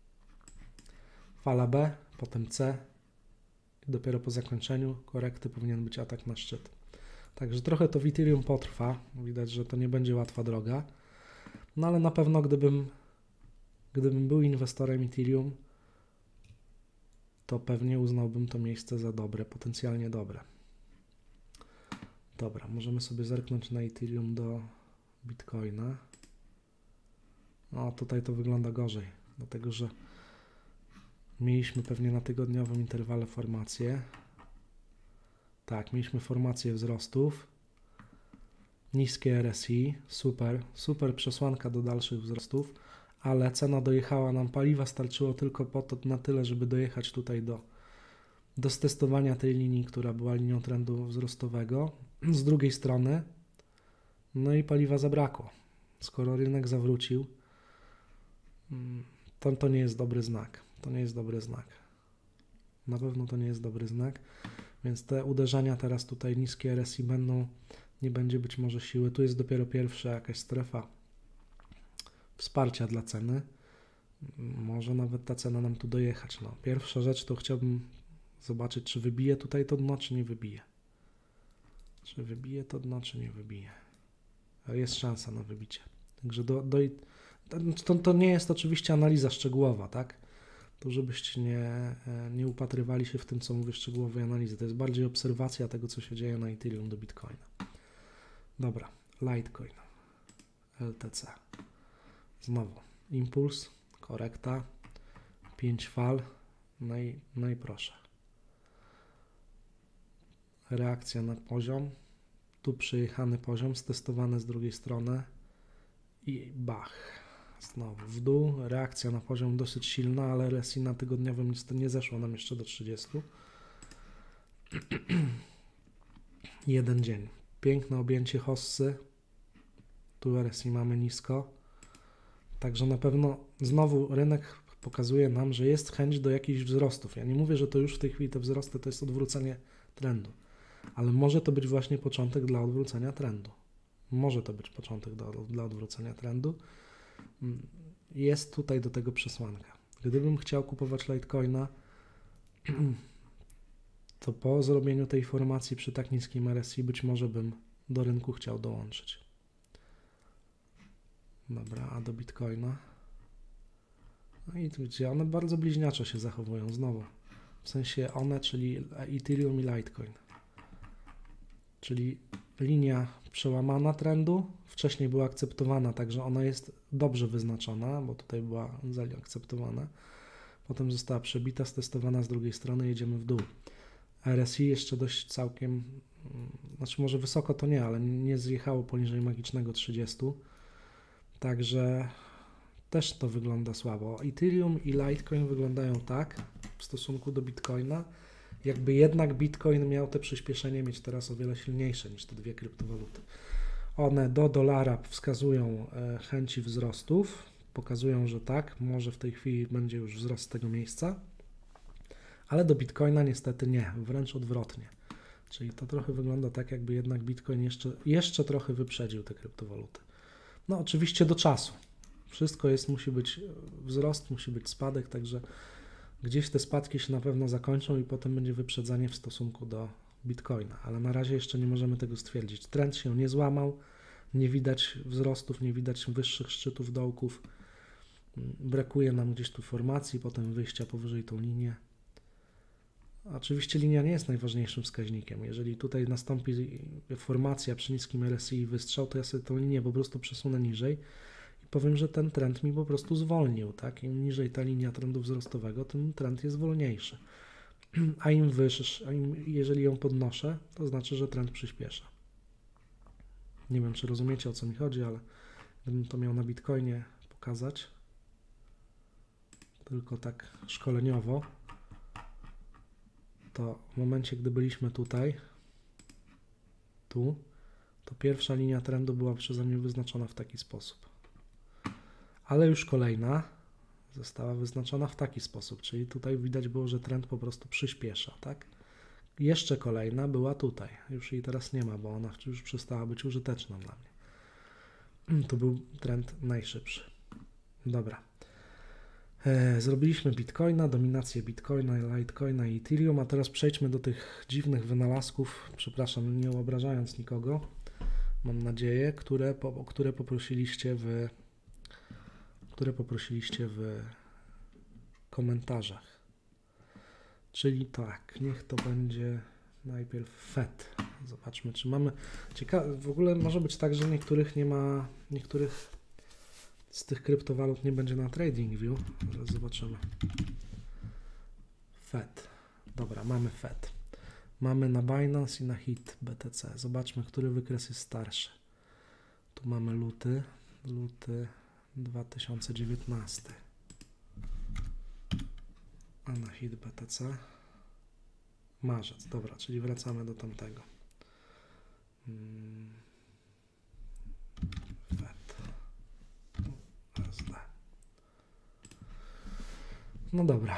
Fala B, potem C, dopiero po zakończeniu korekty powinien być atak na szczyt. Także trochę to w Ethereum potrwa, widać, że to nie będzie łatwa droga, no ale na pewno gdybym był inwestorem Ethereum, to pewnie uznałbym to miejsce za dobre, potencjalnie dobre. Dobra, możemy sobie zerknąć na Ethereum do Bitcoina. No tutaj to wygląda gorzej, dlatego że mieliśmy pewnie na tygodniowym interwale formację. Tak, mieliśmy formację wzrostów. Niskie RSI, super przesłanka do dalszych wzrostów, ale cena dojechała nam, paliwa starczyło tylko na tyle, żeby dojechać tutaj do stestowania tej linii, która była linią trendu wzrostowego. Z drugiej strony, no i paliwa zabrakło. Skoro rynek zawrócił, to nie jest dobry znak. To nie jest dobry znak. Na pewno to nie jest dobry znak, więc te uderzenia teraz tutaj niskie RSI nie będzie być może siły. Tu jest dopiero pierwsza jakaś strefa wsparcia dla ceny. Może nawet ta cena nam tu dojechać. No, pierwsza rzecz to chciałbym zobaczyć, czy wybije tutaj to dno, czy nie wybije. Czy wybije to dno, czy nie wybije. Ale jest szansa na wybicie. Także to nie jest oczywiście analiza szczegółowa, tak? To żebyście nie upatrywali się w tym, co mówię, szczegółowej analizy. To jest bardziej obserwacja tego, co się dzieje na Ethereum do Bitcoina. Dobra, Litecoin, LTC. Znowu impuls, korekta, 5 fal, no i proszę. Reakcja na poziom, tu przejechany poziom, stestowane z drugiej strony i bach. Znowu w dół, reakcja na poziom dosyć silna, ale RSI na tygodniowym niestety nie zeszło nam jeszcze do 30. Jeden dzień. Piękne objęcie hossy. Tu RSI mamy nisko. Także na pewno znowu rynek pokazuje nam, że jest chęć do jakichś wzrostów. Ja nie mówię, że to już w tej chwili te wzrosty to jest odwrócenie trendu, ale może to być właśnie początek dla odwrócenia trendu. Może to być początek dla odwrócenia trendu. Jest tutaj do tego przesłanka. Gdybym chciał kupować Litecoina, to po zrobieniu tej formacji przy tak niskim RSI być może bym do rynku chciał dołączyć. Dobra, a do Bitcoina? No i tu gdzie one bardzo bliźniaczo się zachowują znowu. W sensie one, czyli Ethereum i Litecoin. Czyli linia przełamana trendu, wcześniej była akceptowana, także ona jest dobrze wyznaczona, bo tutaj była zaakceptowana. Potem została przebita, stestowana z drugiej strony, jedziemy w dół. RSI jeszcze dość całkiem, znaczy może wysoko to nie, ale nie zjechało poniżej magicznego 30. Także też to wygląda słabo. Ethereum i Litecoin wyglądają tak w stosunku do Bitcoina, jakby jednak Bitcoin miał te przyspieszenie mieć teraz o wiele silniejsze niż te dwie kryptowaluty. One do dolara wskazują chęci wzrostów, pokazują, że tak, może w tej chwili będzie już wzrost z tego miejsca, ale do Bitcoina niestety nie, wręcz odwrotnie. Czyli to trochę wygląda tak, jakby jednak Bitcoin jeszcze trochę wyprzedził te kryptowaluty. No oczywiście do czasu. Wszystko musi być wzrost, musi być spadek, także gdzieś te spadki się na pewno zakończą i potem będzie wyprzedzanie w stosunku Bitcoina, ale na razie jeszcze nie możemy tego stwierdzić. Trend się nie złamał, nie widać wzrostów, nie widać wyższych szczytów, dołków. Brakuje nam gdzieś tu formacji, potem wyjścia powyżej tą linię. Oczywiście linia nie jest najważniejszym wskaźnikiem. Jeżeli tutaj nastąpi formacja przy niskim RSI i wystrzał, to ja sobie tą linię po prostu przesunę niżej i powiem, że ten trend mi po prostu zwolnił. Tak? Im niżej ta linia trendu wzrostowego, tym trend jest wolniejszy. A im wyższy, jeżeli ją podnoszę, to znaczy, że trend przyspiesza. Nie wiem, czy rozumiecie, o co mi chodzi, ale gdybym to miał na Bitcoinie pokazać, tylko tak szkoleniowo, to w momencie, gdy byliśmy tutaj, tu, to pierwsza linia trendu była przeze mnie wyznaczona w taki sposób. Ale już kolejna została wyznaczona w taki sposób, czyli tutaj widać było, że trend po prostu przyspiesza, tak? Jeszcze kolejna była tutaj, już jej teraz nie ma, bo ona już przestała być użyteczna dla mnie. To był trend najszybszy. Dobra. Zrobiliśmy Bitcoina, dominację Bitcoina, Litecoina i Ethereum, a teraz przejdźmy do tych dziwnych wynalazków, przepraszam, nie obrażając nikogo, mam nadzieję, które poprosiliście w komentarzach. Czyli tak, niech to będzie najpierw FED. Zobaczmy, czy mamy... w ogóle może być tak, że niektórych z tych kryptowalut nie będzie na TradingView. Zaraz zobaczymy. FED. Dobra, mamy FED. Mamy na Binance i na HIT BTC. Zobaczmy, który wykres jest starszy. Tu mamy luty 2019. A na HIT BTC marzec. Dobra, czyli wracamy do tamtego. FED. No dobra.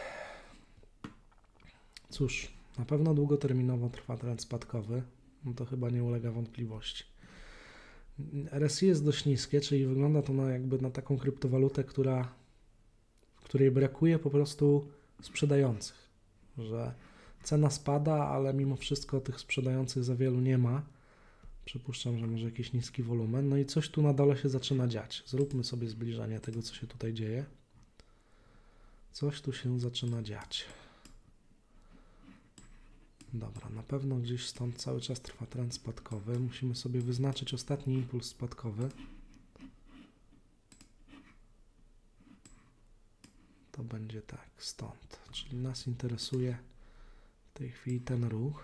Cóż, na pewno długoterminowo trwa trend spadkowy. No to chyba nie ulega wątpliwości. RSI jest dość niskie, czyli wygląda to na taką kryptowalutę, w której brakuje po prostu sprzedających. Że cena spada, ale mimo wszystko tych sprzedających za wielu nie ma. Przypuszczam, że może jakiś niski wolumen. No i coś tu na dole się zaczyna dziać. Zróbmy sobie zbliżenie tego, co się tutaj dzieje. Coś tu się zaczyna dziać. Dobra, na pewno gdzieś stąd cały czas trwa trend spadkowy. Musimy sobie wyznaczyć ostatni impuls spadkowy. To będzie tak, stąd. Czyli nas interesuje w tej chwili ten ruch.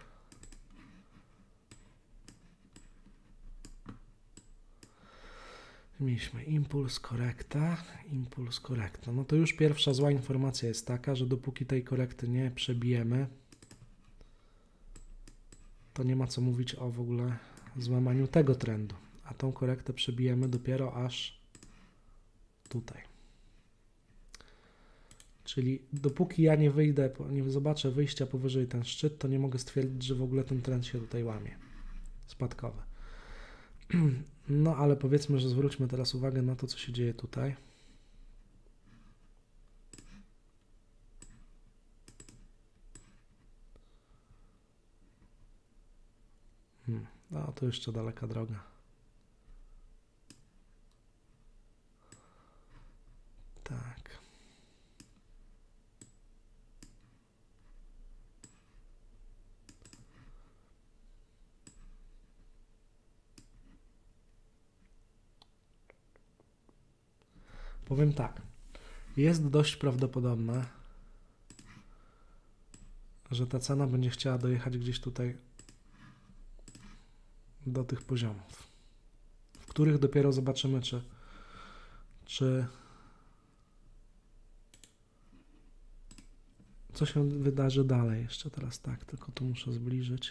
Mieliśmy impuls, korekta. No to już pierwsza zła informacja jest taka, że dopóki tej korekty nie przebijemy, to nie ma co mówić o w ogóle złamaniu tego trendu. A tą korektę przebijemy dopiero aż tutaj. Czyli dopóki ja nie wyjdę, nie zobaczę wyjścia powyżej ten szczyt, to nie mogę stwierdzić, że w ogóle ten trend się tutaj łamie. Spadkowy. No ale powiedzmy, że zwróćmy teraz uwagę na to, co się dzieje tutaj. No to jeszcze daleka droga. Tak. Powiem tak, jest dość prawdopodobne, że ta cena będzie chciała dojechać gdzieś tutaj do tych poziomów, w których dopiero zobaczymy, co się wydarzy dalej. Jeszcze teraz tak, tylko tu muszę zbliżyć.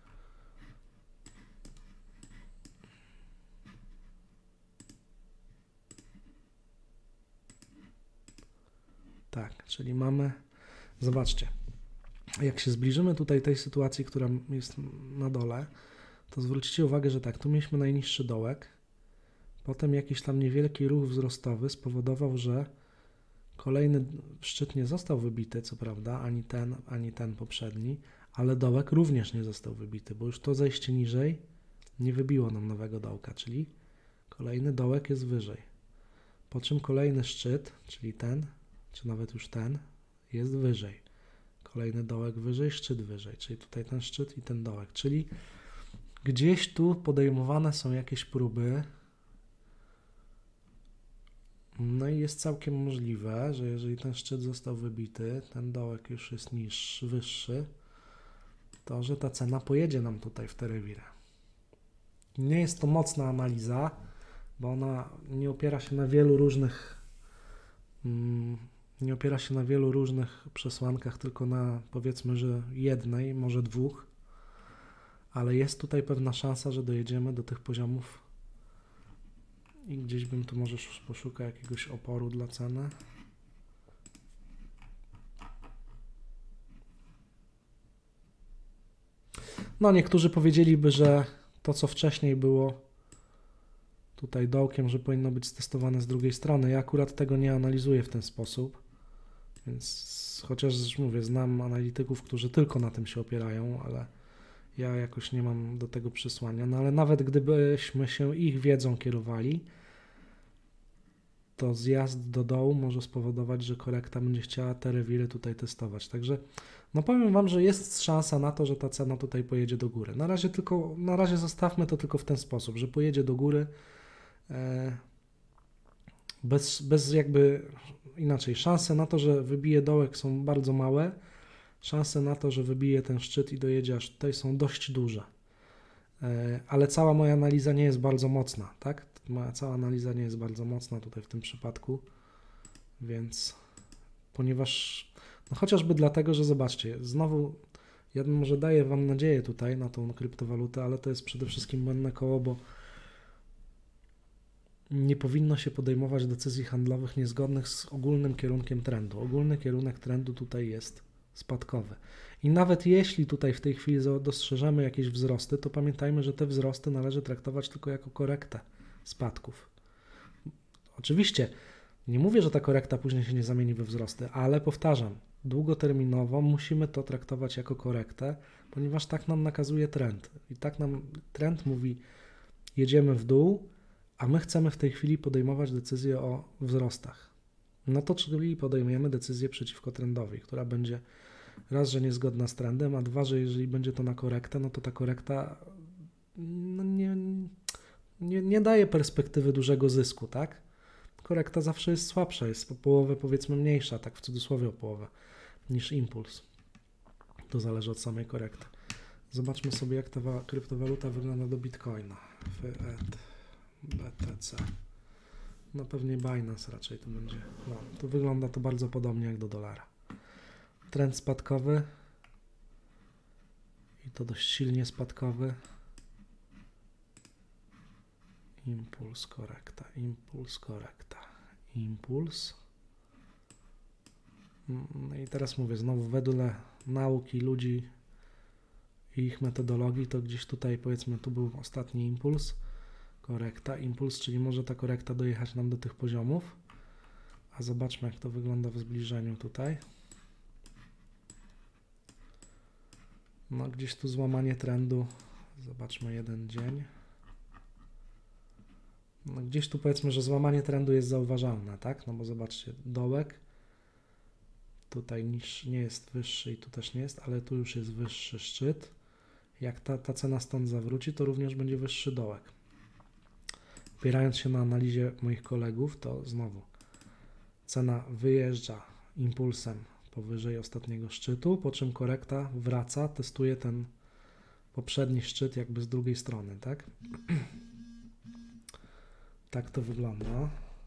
Tak, czyli mamy, zobaczcie, jak się zbliżymy tutaj tej sytuacji, która jest na dole, to zwróćcie uwagę, że tak, tu mieliśmy najniższy dołek, potem jakiś tam niewielki ruch wzrostowy spowodował, że kolejny szczyt nie został wybity, co prawda, ani ten poprzedni, ale dołek również nie został wybity, bo już to zejście niżej nie wybiło nam nowego dołka, czyli kolejny dołek jest wyżej. Po czym kolejny szczyt, czyli ten, czy nawet już ten, jest wyżej. Kolejny dołek wyżej, szczyt wyżej, czyli tutaj ten szczyt i ten dołek, czyli gdzieś tu podejmowane są jakieś próby. No i jest całkiem możliwe, że jeżeli ten szczyt został wybity, ten dołek już jest niższy, wyższy, to że ta cena pojedzie nam tutaj w te rewiry. Nie jest to mocna analiza, bo ona nie opiera się na wielu różnych przesłankach, tylko na, powiedzmy, że jednej, może dwóch, ale jest tutaj pewna szansa, że dojedziemy do tych poziomów i gdzieś bym tu może poszukał jakiegoś oporu dla ceny. No, niektórzy powiedzieliby, że to, co wcześniej było tutaj dołkiem, że powinno być stestowane z drugiej strony. Ja akurat tego nie analizuję w ten sposób, więc chociaż mówię, znam analityków, którzy tylko na tym się opierają, ale ja jakoś nie mam do tego przesłania. No ale nawet gdybyśmy się ich wiedzą kierowali, to zjazd do dołu może spowodować, że korekta będzie chciała te rewiry tutaj testować. Także no powiem Wam, że jest szansa na to, że ta cena tutaj pojedzie do góry. Na razie zostawmy to tylko w ten sposób, że pojedzie do góry bez jakby inaczej. Szanse na to, że wybije dołek są bardzo małe. Szanse na to, że wybije ten szczyt i dojedzie aż tutaj są dość duże. Ale cała moja analiza nie jest bardzo mocna, tak? Moja cała analiza nie jest bardzo mocna tutaj w tym przypadku, więc ponieważ, no chociażby dlatego, że zobaczcie, znowu ja może daję Wam nadzieję tutaj na tą kryptowalutę, ale to jest przede wszystkim błędne koło, bo nie powinno się podejmować decyzji handlowych niezgodnych z ogólnym kierunkiem trendu. Ogólny kierunek trendu tutaj jest spadkowy. I nawet jeśli tutaj w tej chwili dostrzeżemy jakieś wzrosty, to pamiętajmy, że te wzrosty należy traktować tylko jako korektę spadków. Oczywiście nie mówię, że ta korekta później się nie zamieni we wzrosty, ale powtarzam, długoterminowo musimy to traktować jako korektę, ponieważ tak nam nakazuje trend. I tak nam trend mówi, jedziemy w dół, a my chcemy w tej chwili podejmować decyzję o wzrostach. No to czyli podejmujemy decyzję przeciwko trendowi, która będzie raz, że niezgodna z trendem, a dwa, że jeżeli będzie to na korektę, no to ta korekta no nie daje perspektywy dużego zysku, tak? Korekta zawsze jest słabsza, jest o połowę powiedzmy mniejsza, tak w cudzysłowie o połowę, niż impuls. To zależy od samej korekty. Zobaczmy sobie, jak ta kryptowaluta wygląda do Bitcoina. FED, BTC. No pewnie Binance raczej to będzie. No, tu wygląda to bardzo podobnie jak do dolara. Trend spadkowy i to dość silnie spadkowy. Impuls, korekta, impuls, korekta, impuls. No i teraz mówię, znowu wedle nauki ludzi i ich metodologii, to gdzieś tutaj powiedzmy tu był ostatni impuls, korekta, impuls, czyli może ta korekta dojechać nam do tych poziomów. A zobaczmy, jak to wygląda w zbliżeniu tutaj. No gdzieś tu złamanie trendu, zobaczmy jeden dzień. No gdzieś tu powiedzmy, że złamanie trendu jest zauważalne, tak? No bo zobaczcie, dołek tutaj nie jest wyższy i tu też nie jest, ale tu już jest wyższy szczyt. Jak ta cena stąd zawróci, to również będzie wyższy dołek. Opierając się na analizie moich kolegów, to znowu cena wyjeżdża impulsem powyżej ostatniego szczytu, po czym korekta wraca, testuje ten poprzedni szczyt jakby z drugiej strony, tak? Tak to wygląda.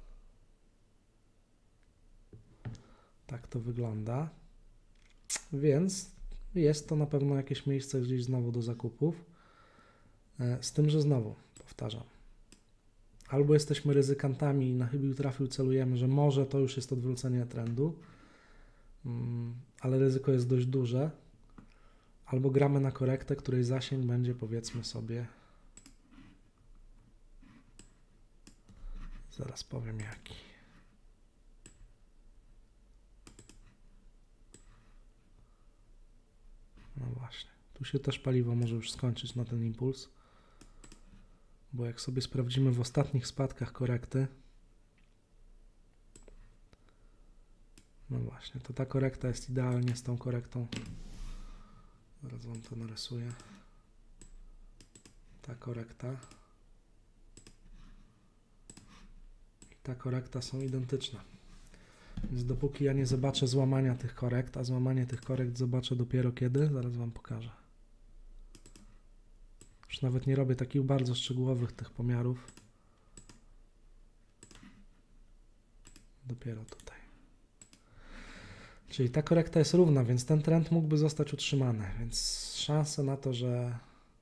Tak to wygląda. Więc jest to na pewno jakieś miejsce gdzieś znowu do zakupów. Z tym, że znowu, powtarzam, albo jesteśmy ryzykantami i na chybił trafił celujemy, że może to już jest odwrócenie trendu, ale ryzyko jest dość duże, albo gramy na korektę, której zasięg będzie powiedzmy sobie, zaraz powiem jaki. No właśnie. Tu się też paliwo może już skończyć na ten impuls. Bo jak sobie sprawdzimy w ostatnich spadkach korekty, no właśnie, to ta korekta jest idealnie z tą korektą. Zaraz wam to narysuję. Ta korekta i ta korekta są identyczne. Więc dopóki ja nie zobaczę złamania tych korekt, a złamanie tych korekt zobaczę dopiero kiedy, zaraz wam pokażę. Już nawet nie robię takich bardzo szczegółowych tych pomiarów. Dopiero tutaj. Czyli ta korekta jest równa, więc ten trend mógłby zostać utrzymany, więc szanse na to, że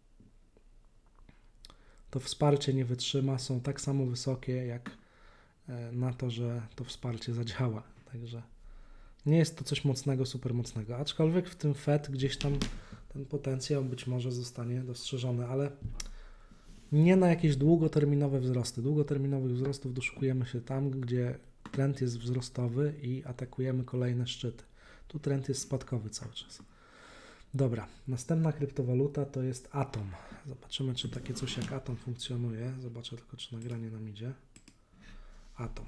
to wsparcie nie wytrzyma, są tak samo wysokie jak na to, że to wsparcie zadziała. Także nie jest to coś mocnego, super mocnego. Aczkolwiek w tym Fed gdzieś tam ten potencjał być może zostanie dostrzeżony, ale nie na jakieś długoterminowe wzrosty. Długoterminowych wzrostów doszukujemy się tam, gdzie trend jest wzrostowy i atakujemy kolejne szczyty. Tu trend jest spadkowy cały czas. Dobra, następna kryptowaluta to jest Atom. Zobaczymy, czy takie coś jak Atom funkcjonuje. Zobaczę tylko, czy nagranie nam idzie. Atom.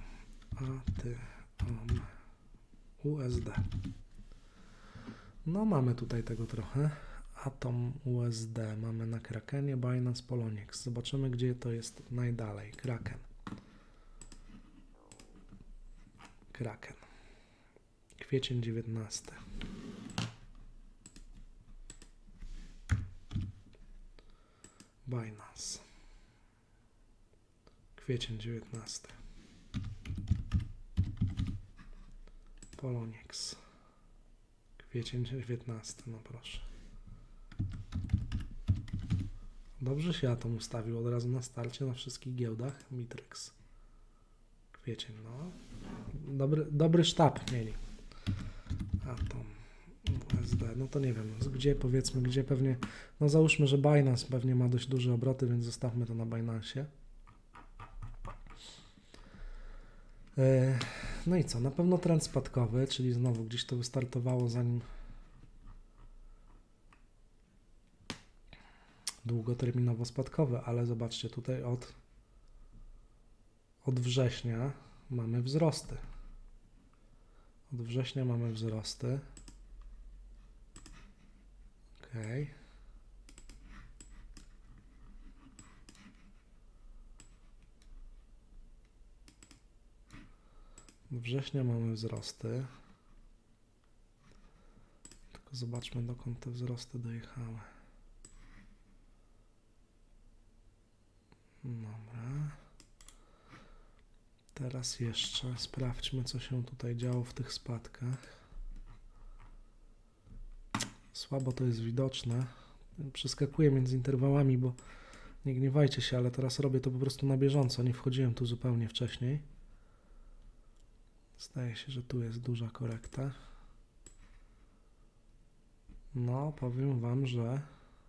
USD. No mamy tutaj tego trochę. Atom USD mamy na Krakenie, Binance, Poloniex. Zobaczymy, gdzie to jest najdalej. Kraken. Kwiecień 19. Binance. Kwiecień 19. Poloniex. Kwiecień 19, no proszę. Dobrze się Atom ustawił od razu na starcie na wszystkich giełdach. Mitrix. Kwiecień, no. Dobry sztab mieli. Atom. USD, no to nie wiem, gdzie powiedzmy, gdzie pewnie, no załóżmy, że Binance pewnie ma dość duże obroty, więc zostawmy to na Binance'ie. No i co, na pewno trend spadkowy, czyli znowu gdzieś to wystartowało zanim długoterminowo spadkowe, ale zobaczcie tutaj od września mamy wzrosty. Od września mamy wzrosty. Okej. Od września mamy wzrosty. Tylko zobaczmy, dokąd te wzrosty dojechały. Dobra. Teraz jeszcze sprawdźmy, co się tutaj działo w tych spadkach. Słabo to jest widoczne. Przeskakuję między interwałami, bo nie gniewajcie się, ale teraz robię to po prostu na bieżąco. Nie wchodziłem tu zupełnie wcześniej. Zdaje się, że tu jest duża korekta. No, powiem wam, że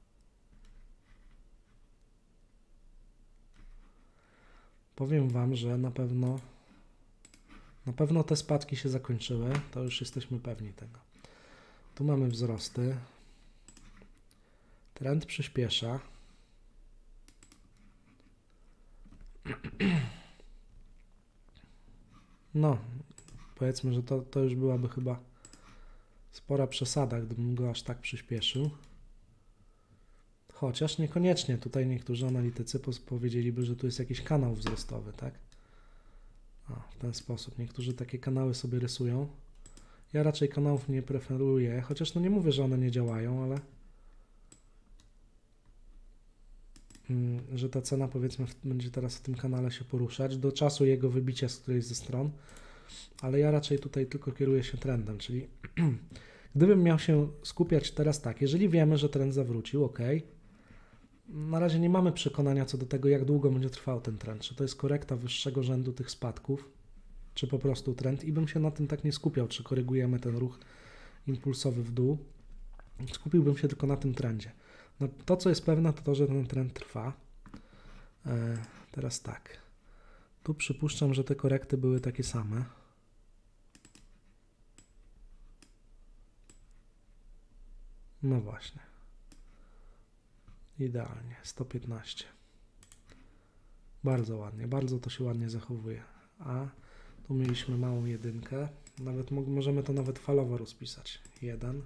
na pewno te spadki się zakończyły. To już jesteśmy pewni tego. Tu mamy wzrosty. Trend przyspiesza. No, powiedzmy, że to już byłaby chyba spora przesada, gdybym go aż tak przyspieszył. Chociaż niekoniecznie. Tutaj niektórzy analitycy powiedzieliby, że tu jest jakiś kanał wzrostowy, tak? W ten sposób. Niektórzy takie kanały sobie rysują. Ja raczej kanałów nie preferuję, chociaż no nie mówię, że one nie działają, ale że ta cena, powiedzmy, będzie teraz w tym kanale się poruszać do czasu jego wybicia z którejś ze stron, ale ja raczej tutaj tylko kieruję się trendem, czyli gdybym miał się skupiać teraz tak, jeżeli wiemy, że trend zawrócił, ok, na razie nie mamy przekonania co do tego, jak długo będzie trwał ten trend, czy to jest korekta wyższego rzędu tych spadków, czy po prostu trend i bym się na tym tak nie skupiał, czy korygujemy ten ruch impulsowy w dół, skupiłbym się tylko na tym trendzie. No, to, co jest pewne, to to, że ten trend trwa. Teraz tak. Tu przypuszczam, że te korekty były takie same. No właśnie. Idealnie, 115. Bardzo ładnie, bardzo to się ładnie zachowuje. A tu mieliśmy małą jedynkę. Nawet możemy to nawet falowo rozpisać. 1.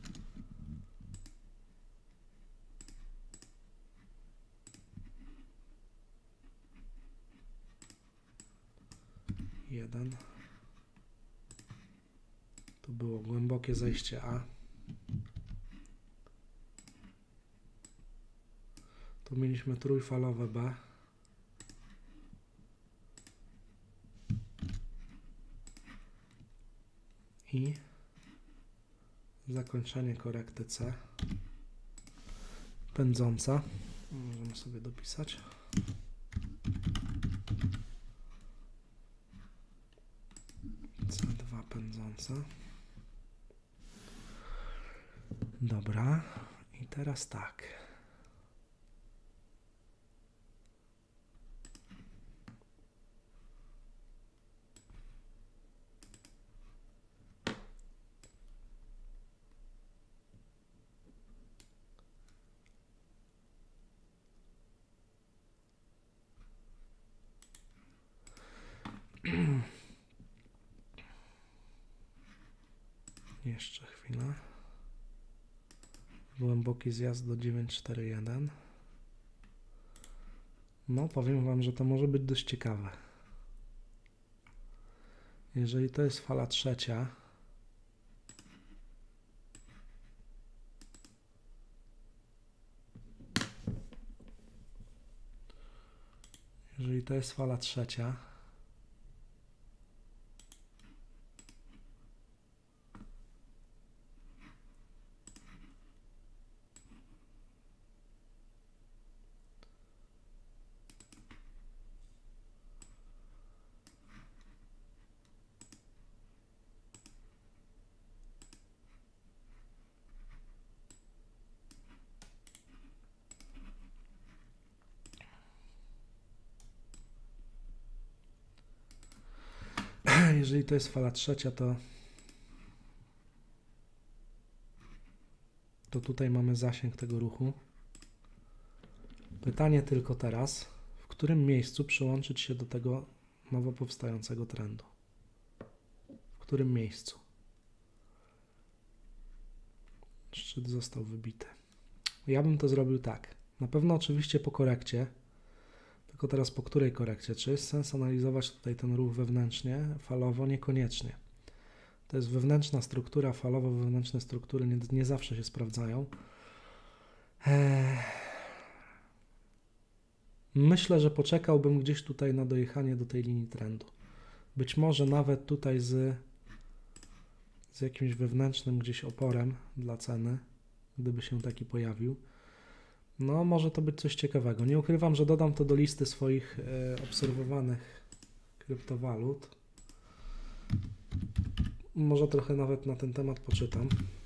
Tu było głębokie zejście A. Tu mieliśmy trójfalowe B. I zakończenie korekty C. Pędząca. Możemy sobie dopisać. C2 pędząca. Dobra. I teraz tak. Jeszcze chwilę. Głęboki zjazd do 941. No, powiem Wam, że to może być dość ciekawe. Jeżeli to jest fala trzecia, to tutaj mamy zasięg tego ruchu. Pytanie tylko teraz, w którym miejscu przyłączyć się do tego nowo powstającego trendu? W którym miejscu? Szczyt został wybity. Ja bym to zrobił tak. Na pewno oczywiście po korekcie, tylko teraz po której korekcie? Czy jest sens analizować tutaj ten ruch wewnętrznie, falowo? Niekoniecznie. To jest wewnętrzna struktura, falowo wewnętrzne struktury nie zawsze się sprawdzają. Myślę, że poczekałbym gdzieś tutaj na dojechanie do tej linii trendu. Być może nawet tutaj z jakimś wewnętrznym gdzieś oporem dla ceny, gdyby się taki pojawił. No, może to być coś ciekawego. Nie ukrywam, że dodam to do listy swoich obserwowanych kryptowalut. Może trochę nawet na ten temat poczytam.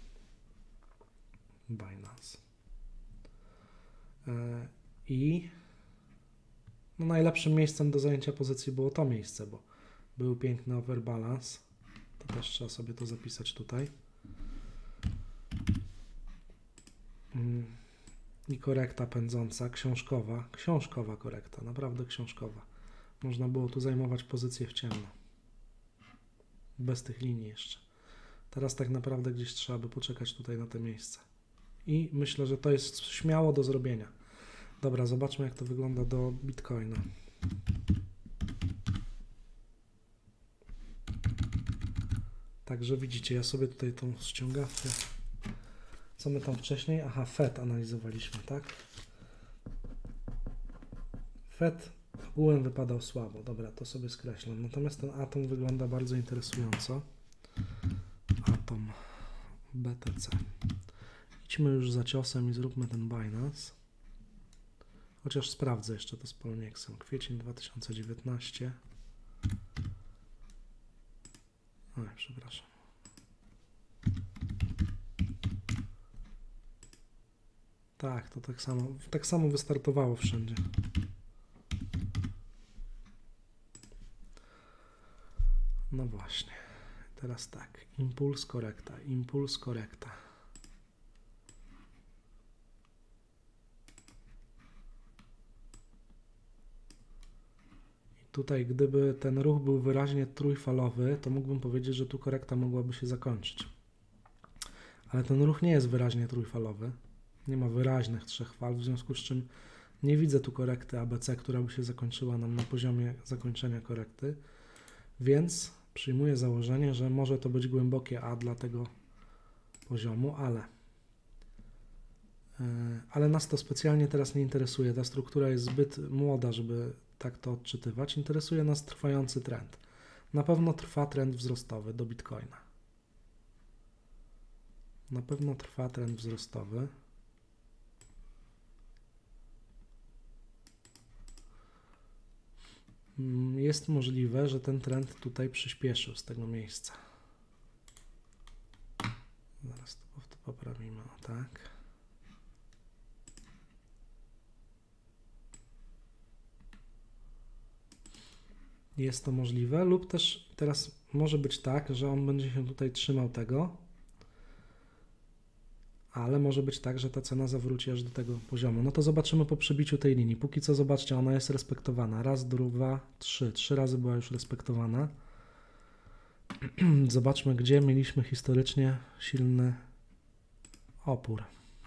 Binance. I no najlepszym miejscem do zajęcia pozycji było to miejsce, bo był piękny overbalance. To też trzeba sobie to zapisać tutaj. I korekta pędząca, książkowa korekta, naprawdę książkowa. Można było tu zajmować pozycję w ciemno. Bez tych linii jeszcze. Teraz tak naprawdę gdzieś trzeba by poczekać tutaj na te miejsce. I myślę, że to jest śmiało do zrobienia. Dobra, zobaczmy jak to wygląda do Bitcoina. Także widzicie, ja sobie tutaj tą ściągawkę. Co my tam wcześniej? Aha, FED analizowaliśmy, tak? FED ogółem wypadał słabo. Dobra, to sobie skreślam. Natomiast ten atom wygląda bardzo interesująco. Atom BTC. Idźmy już za ciosem i zróbmy ten Binance. Chociaż sprawdzę jeszcze to z Polonexem. Kwiecień 2019. Oj, przepraszam. Tak, to tak samo wystartowało wszędzie. No właśnie. Teraz tak. Impuls, korekta. Impuls, korekta. Tutaj gdyby ten ruch był wyraźnie trójfalowy, to mógłbym powiedzieć, że tu korekta mogłaby się zakończyć. Ale ten ruch nie jest wyraźnie trójfalowy. Nie ma wyraźnych 3 fal, w związku z czym nie widzę tu korekty ABC, która by się zakończyła nam na poziomie zakończenia korekty, więc przyjmuję założenie, że może to być głębokie A dla tego poziomu, ale nas to specjalnie teraz nie interesuje. Ta struktura jest zbyt młoda, żeby tak to odczytywać. Interesuje nas trwający trend. Na pewno trwa trend wzrostowy do Bitcoina. Na pewno trwa trend wzrostowy. Jest możliwe, że ten trend tutaj przyspieszył z tego miejsca. Zaraz to poprawimy, o tak. Jest to możliwe, lub też teraz może być tak, że on będzie się tutaj trzymał tego, ale może być tak, że ta cena zawróci aż do tego poziomu. No to zobaczymy po przebiciu tej linii. Póki co zobaczcie, ona jest respektowana. Raz, dwa, trzy. 3 razy była już respektowana. Zobaczmy, gdzie mieliśmy historycznie silny opór.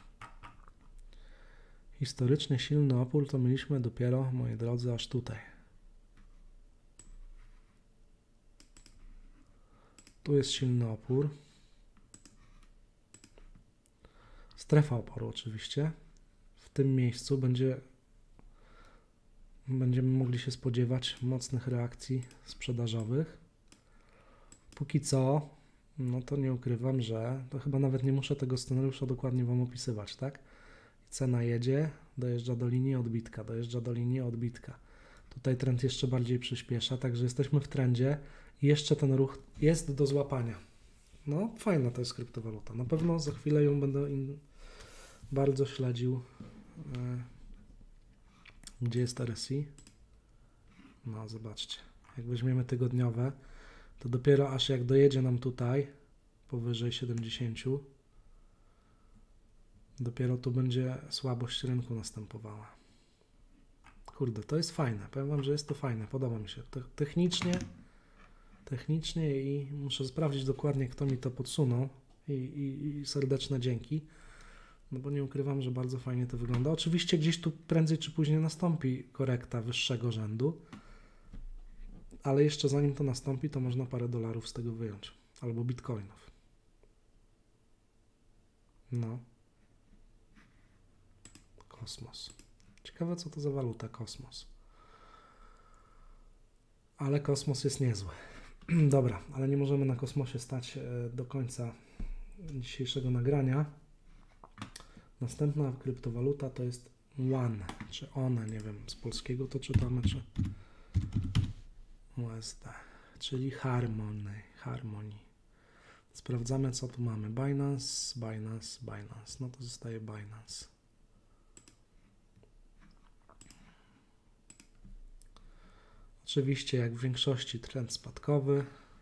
Historycznie silny opór to mieliśmy dopiero, moi drodzy, aż tutaj. Tu jest silny opór. Strefa oporu oczywiście. W tym miejscu będziemy mogli się spodziewać mocnych reakcji sprzedażowych. Póki co, no to nie ukrywam, że to chyba nawet nie muszę tego scenariusza dokładnie Wam opisywać, tak? Cena jedzie, dojeżdża do linii odbitka, dojeżdża do linii odbitka. Tutaj trend jeszcze bardziej przyspiesza, także jesteśmy w trendzie i jeszcze ten ruch jest do złapania. No fajna to jest kryptowaluta. Na pewno za chwilę ją będę bardzo śledził. Gdzie jest RSI? No zobaczcie, jak weźmiemy tygodniowe, to dopiero aż jak dojedzie nam tutaj powyżej 70, dopiero tu będzie słabość rynku następowała. Kurde, to jest fajne. Powiem Wam, że jest to fajne. Podoba mi się. Technicznie i muszę sprawdzić dokładnie, kto mi to podsunął i serdeczne dzięki. No bo nie ukrywam, że bardzo fajnie to wygląda. Oczywiście gdzieś tu prędzej czy później nastąpi korekta wyższego rzędu, ale jeszcze zanim to nastąpi, to można parę dolarów z tego wyjąć. Albo bitcoinów. No. Kosmos. Ciekawe, co to za waluta kosmos. Ale kosmos jest niezły. Dobra, ale nie możemy na kosmosie stać do końca dzisiejszego nagrania. Następna kryptowaluta to jest One, czy One, nie wiem, z polskiego to czytamy, czy USD, czyli Harmony. Sprawdzamy, co tu mamy. Binance. No to zostaje Binance. Oczywiście, jak w większości, trend spadkowy.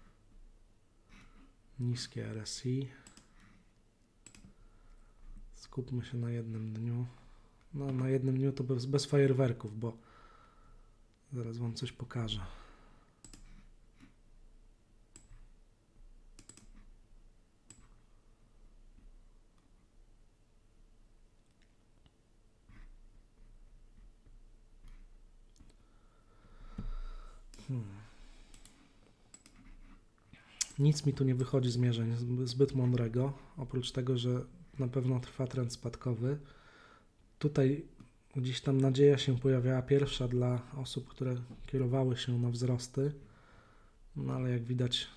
Niskie RSI. Skupmy się na jednym dniu. No, na jednym dniu to bez fajerwerków, bo zaraz Wam coś pokażę. Nic mi tu nie wychodzi z mierzeń zbyt mądrego, oprócz tego, że na pewno trwa trend spadkowy. Tutaj gdzieś tam nadzieja się pojawiała pierwsza dla osób, które kierowały się na wzrosty, no ale jak widać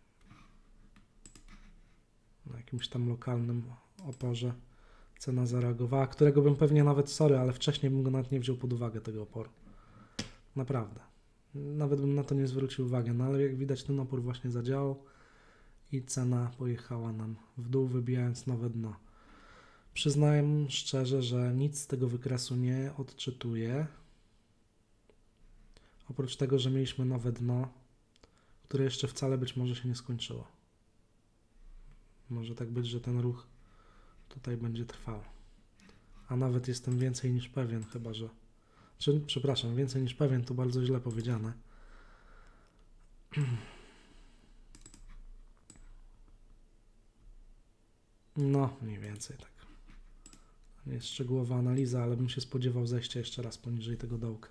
na jakimś tam lokalnym oporze cena zareagowała, którego bym pewnie nawet, ale wcześniej bym go nawet nie wziął pod uwagę, tego oporu. Naprawdę. Nawet bym na to nie zwrócił uwagi, no ale jak widać ten opór właśnie zadziałał i cena pojechała nam w dół, wybijając nowe dno. Przyznaję szczerze, że nic z tego wykresu nie odczytuję. Oprócz tego, że mieliśmy nowe dno, które jeszcze wcale być może się nie skończyło. Może tak być, że ten ruch tutaj będzie trwał. A nawet jestem więcej niż pewien, chyba że... przepraszam, więcej niż pewien to bardzo źle powiedziane. No, mniej więcej tak. Nie jest szczegółowa analiza, ale bym się spodziewał zejścia jeszcze raz poniżej tego dołka.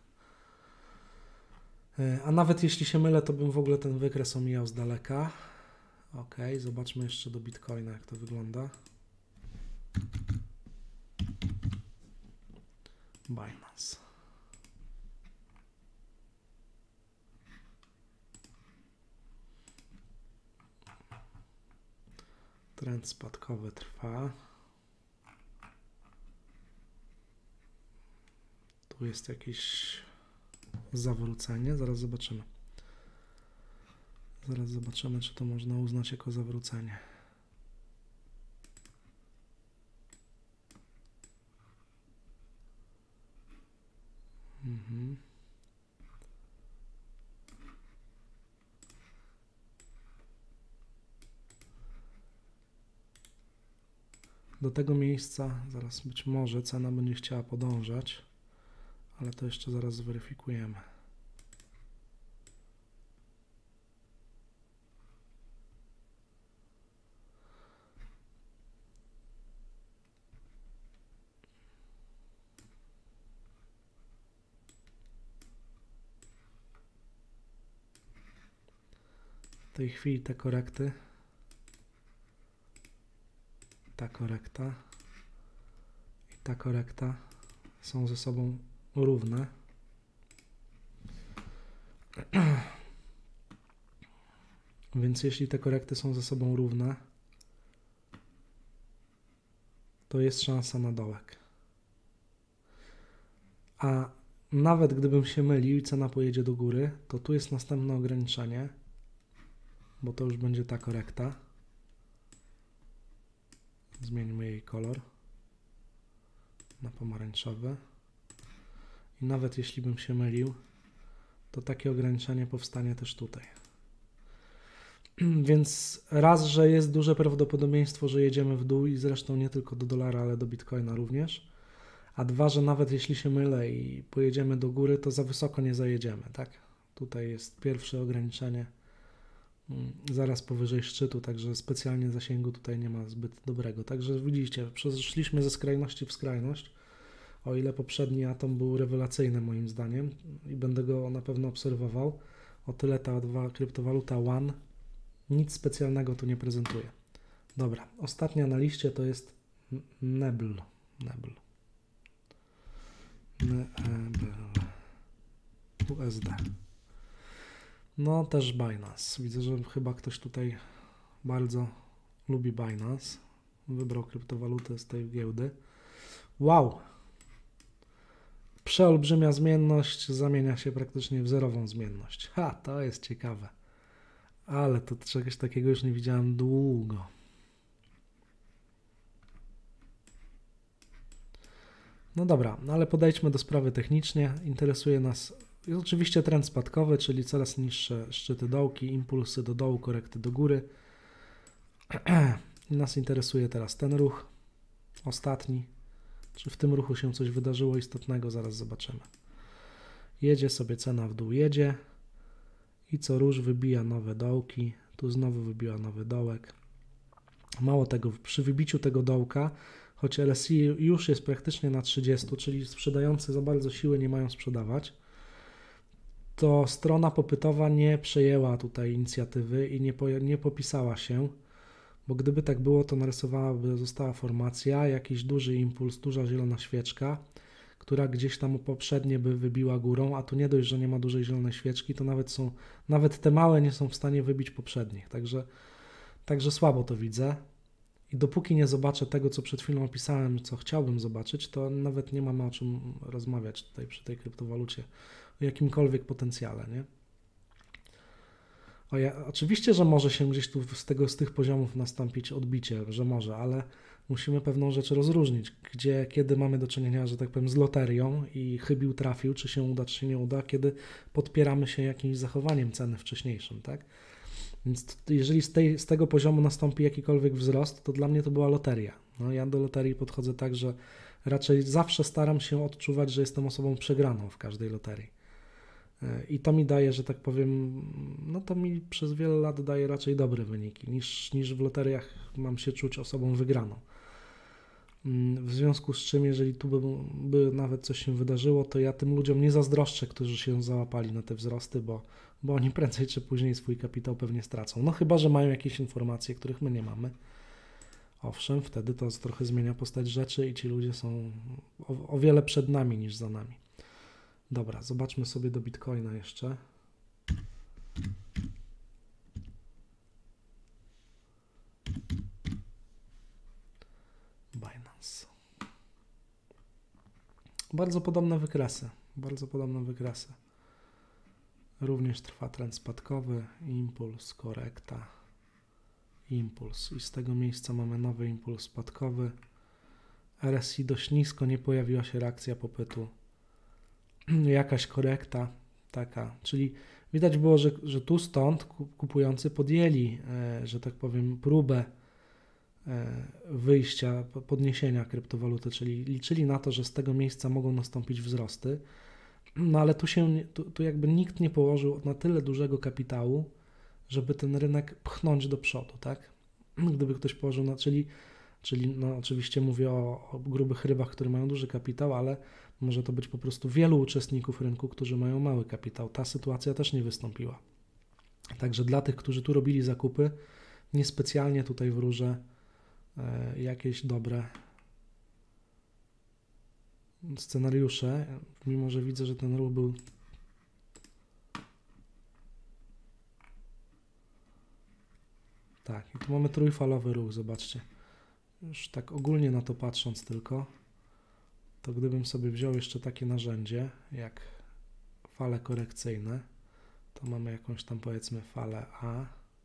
A nawet jeśli się mylę, to bym w ogóle ten wykres omijał z daleka. Ok, zobaczmy jeszcze do Bitcoina, jak to wygląda. Binance. Trend spadkowy trwa. Tu jest jakieś zawrócenie. Zaraz zobaczymy. Zaraz zobaczymy, czy to można uznać jako zawrócenie. Do tego miejsca zaraz być może cena będzie chciała podążać, ale to jeszcze zaraz zweryfikujemy. W tej chwili te korekty, ta korekta i ta korekta są ze sobą równe. Więc jeśli te korekty są ze sobą równe, to jest szansa na dołek. A nawet gdybym się mylił i cena pojedzie do góry, to tu jest następne ograniczenie, bo to już będzie ta korekta. Zmieńmy jej kolor na pomarańczowy. I nawet jeśli bym się mylił, to takie ograniczenie powstanie też tutaj. Więc raz, że jest duże prawdopodobieństwo, że jedziemy w dół i zresztą nie tylko do dolara, ale do Bitcoina również. A dwa, że nawet jeśli się mylę i pojedziemy do góry, to za wysoko nie zajedziemy, tak? Tutaj jest pierwsze ograniczenie zaraz powyżej szczytu, także specjalnie zasięgu tutaj nie ma zbyt dobrego. Także widzicie, przeszliśmy ze skrajności w skrajność, o ile poprzedni atom był rewelacyjny moim zdaniem i będę go na pewno obserwował, o tyle ta kryptowaluta One nic specjalnego tu nie prezentuje. Dobra, ostatnia na liście to jest Nebel. USD. No też Binance. Widzę, że chyba ktoś tutaj bardzo lubi Binance. Wybrał kryptowalutę z tej giełdy. Wow! Przeolbrzymia zmienność zamienia się praktycznie w zerową zmienność. Ha, to jest ciekawe. Ale to czegoś takiego już nie widziałem długo. No dobra, no ale podejdźmy do sprawy technicznie. Interesuje nas oczywiście trend spadkowy, czyli coraz niższe szczyty dołki, impulsy do dołu, korekty do góry. Nas interesuje teraz ten ruch, ostatni. Czy w tym ruchu się coś wydarzyło istotnego? Zaraz zobaczymy. Jedzie sobie cena w dół, jedzie i co rusz wybija nowe dołki. Tu znowu wybiła nowy dołek. Mało tego, przy wybiciu tego dołka, choć RSI już jest praktycznie na 30, czyli sprzedający za bardzo siły nie mają sprzedawać, to strona popytowa nie przejęła tutaj inicjatywy i nie popisała się, bo gdyby tak było, to została formacja, jakiś duży impuls, duża zielona świeczka, która gdzieś tam poprzednie by wybiła górą, a tu nie dość, że nie ma dużej zielonej świeczki, to nawet te małe nie są w stanie wybić poprzednich, także słabo to widzę. I dopóki nie zobaczę tego, co przed chwilą opisałem, co chciałbym zobaczyć, to nawet nie mamy o czym rozmawiać tutaj przy tej kryptowalucie, o jakimkolwiek potencjale, nie? Oczywiście, że może się gdzieś tu z tych poziomów nastąpić odbicie, że może, ale musimy pewną rzecz rozróżnić, kiedy mamy do czynienia, że tak powiem, z loterią i chybił, trafił, czy się uda, czy się nie uda, kiedy podpieramy się jakimś zachowaniem ceny wcześniejszym, tak? Więc jeżeli z tego poziomu nastąpi jakikolwiek wzrost, to dla mnie to była loteria. No, ja do loterii podchodzę tak, że raczej zawsze staram się odczuwać, że jestem osobą przegraną w każdej loterii. I to mi daje, że tak powiem, no to mi przez wiele lat daje raczej dobre wyniki, niż w loteriach mam się czuć osobą wygraną. W związku z czym, jeżeli tu by nawet coś się wydarzyło, to ja tym ludziom nie zazdroszczę, którzy się załapali na te wzrosty, bo oni prędzej czy później swój kapitał pewnie stracą. No chyba że mają jakieś informacje, których my nie mamy. Owszem, wtedy to trochę zmienia postać rzeczy i ci ludzie są o wiele przed nami niż za nami. Dobra, zobaczmy sobie do Bitcoina jeszcze. Binance. Bardzo podobne wykresy. Również trwa trend spadkowy, impuls, korekta, impuls i z tego miejsca mamy nowy impuls spadkowy. RSI dość nisko, nie pojawiła się reakcja popytu. Jakaś korekta taka, czyli widać było, że tu stąd kupujący podjęli, że tak powiem, próbę wyjścia, podniesienia kryptowaluty, czyli liczyli na to, że z tego miejsca mogą nastąpić wzrosty, no ale tu jakby nikt nie położył na tyle dużego kapitału, żeby ten rynek pchnąć do przodu, tak? Gdyby ktoś położył, czyli no oczywiście mówię o grubych rybach, które mają duży kapitał, ale może to być po prostu wielu uczestników rynku, którzy mają mały kapitał. Ta sytuacja też nie wystąpiła. Także dla tych, którzy tu robili zakupy, niespecjalnie tutaj wróżę jakieś dobre scenariusze, mimo że widzę, że ten ruch był tak, i tu mamy trójfalowy ruch, zobaczcie. Już tak ogólnie na to patrząc tylko, to gdybym sobie wziął jeszcze takie narzędzie jak fale korekcyjne, to mamy jakąś tam powiedzmy falę A,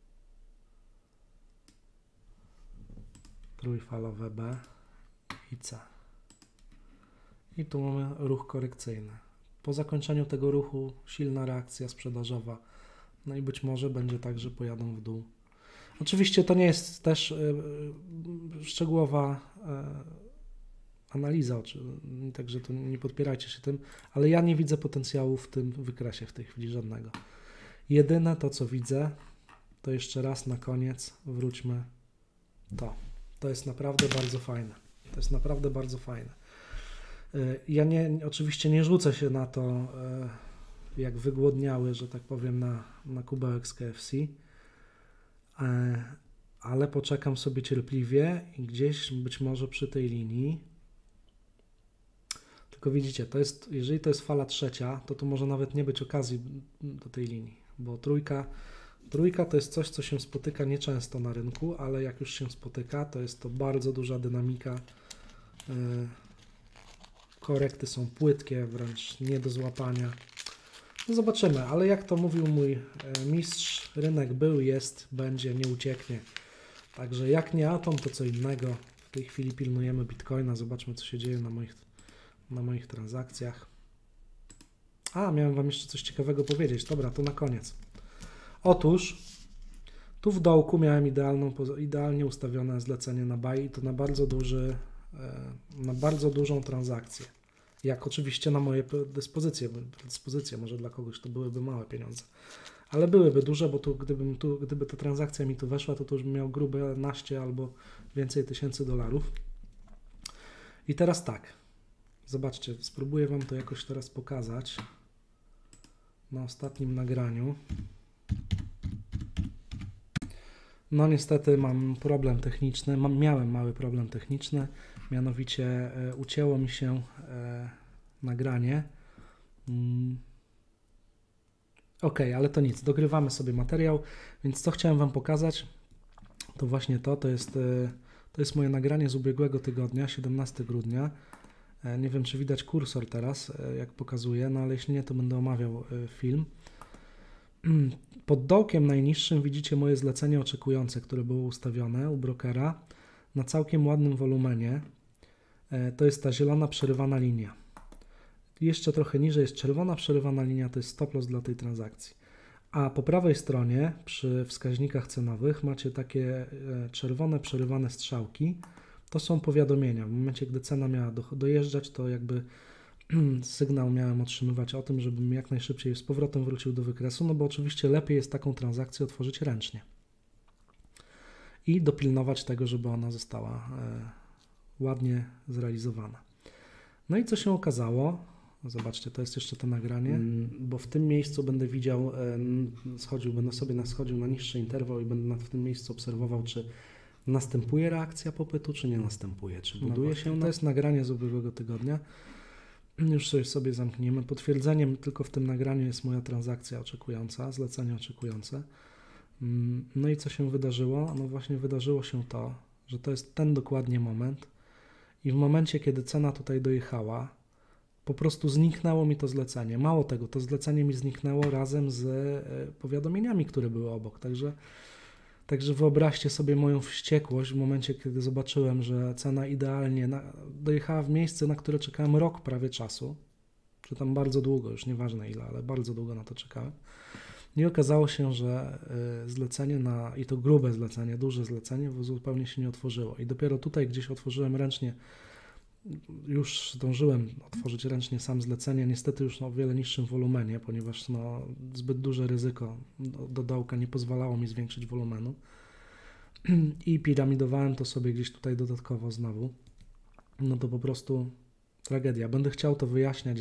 trójfalowe B i C. I tu mamy ruch korekcyjny. Po zakończeniu tego ruchu silna reakcja sprzedażowa, no i być może będzie tak, że pojadą w dół. Oczywiście to nie jest też szczegółowa analiza, także to nie podpierajcie się tym, ale ja nie widzę potencjału w tym wykresie w tej chwili żadnego. Jedyne to, co widzę, to jeszcze raz na koniec wróćmy to jest naprawdę bardzo fajne. To jest naprawdę bardzo fajne. Ja oczywiście nie rzucę się na to, jak wygłodniały, że tak powiem, na kubełek z KFC, ale poczekam sobie cierpliwie i gdzieś być może przy tej linii. Tylko widzicie, jeżeli to jest fala trzecia, to tu może nawet nie być okazji do tej linii, bo trójka to jest coś, co się spotyka nieczęsto na rynku, ale jak już się spotyka, to jest to bardzo duża dynamika. Korekty są płytkie, wręcz nie do złapania. No zobaczymy, ale jak to mówił mój mistrz, rynek był, jest, będzie, nie ucieknie. Także jak nie Atom, to co innego. W tej chwili pilnujemy Bitcoina, zobaczmy co się dzieje na moich transakcjach. Miałem Wam jeszcze coś ciekawego powiedzieć. Dobra, to na koniec. Otóż tu w dołku miałem idealnie ustawione zlecenie na buy i to na bardzo dużą transakcję. Jak oczywiście na moje dyspozycje, może dla kogoś to byłyby małe pieniądze, ale byłyby duże, bo gdyby ta transakcja mi tu weszła, to już bym miał grube naście albo więcej tysięcy dolarów. I teraz tak, zobaczcie, spróbuję Wam to jakoś teraz pokazać na ostatnim nagraniu. No niestety mam problem techniczny, miałem mały problem techniczny, mianowicie ucięło mi się nagranie. Ok, ale to nic, dogrywamy sobie materiał, więc co chciałem Wam pokazać, to właśnie to jest moje nagranie z ubiegłego tygodnia, 17 grudnia. Nie wiem, czy widać kursor teraz, jak pokazuję, no ale jeśli nie, to będę omawiał film. Pod dołkiem najniższym widzicie moje zlecenie oczekujące, które było ustawione u brokera na całkiem ładnym wolumenie. To jest ta zielona przerywana linia. Jeszcze trochę niżej jest czerwona przerywana linia, to jest stop loss dla tej transakcji. A po prawej stronie przy wskaźnikach cenowych macie takie czerwone przerywane strzałki. To są powiadomienia. W momencie, gdy cena miała dojeżdżać, to jakby sygnał miałem otrzymywać o tym, żebym jak najszybciej z powrotem wrócił do wykresu, no bo oczywiście lepiej jest taką transakcję otworzyć ręcznie i dopilnować tego, żeby ona została ładnie zrealizowana. No i co się okazało? Zobaczcie, to jest jeszcze to nagranie, bo w tym miejscu będę widział, będę sobie schodził na niższy interwał i będę w tym miejscu obserwował, czy następuje reakcja popytu, czy nie następuje, czy buduje się. To jest nagranie z ubiegłego tygodnia. Już sobie zamkniemy. Potwierdzeniem tylko w tym nagraniu jest moja transakcja oczekująca, zlecenie oczekujące. No i co się wydarzyło? No właśnie wydarzyło się to, że to jest ten dokładnie moment i w momencie, kiedy cena tutaj dojechała, po prostu zniknęło mi to zlecenie. Mało tego, to zlecenie mi zniknęło razem z powiadomieniami, które były obok. Także wyobraźcie sobie moją wściekłość w momencie, kiedy zobaczyłem, że cena idealnie dojechała w miejsce, na które czekałem rok prawie czasu, czy tam bardzo długo, już nieważne ile, ale bardzo długo na to czekałem. I okazało się, że zlecenie i to grube zlecenie, duże zlecenie zupełnie się nie otworzyło. I dopiero tutaj gdzieś otworzyłem ręcznie, już zdążyłem otworzyć ręcznie sam zlecenie, niestety już o wiele niższym wolumenie, ponieważ zbyt duże ryzyko do dołka nie pozwalało mi zwiększyć wolumenu i piramidowałem to sobie gdzieś tutaj dodatkowo znowu. No to po prostu tragedia. Będę chciał to wyjaśniać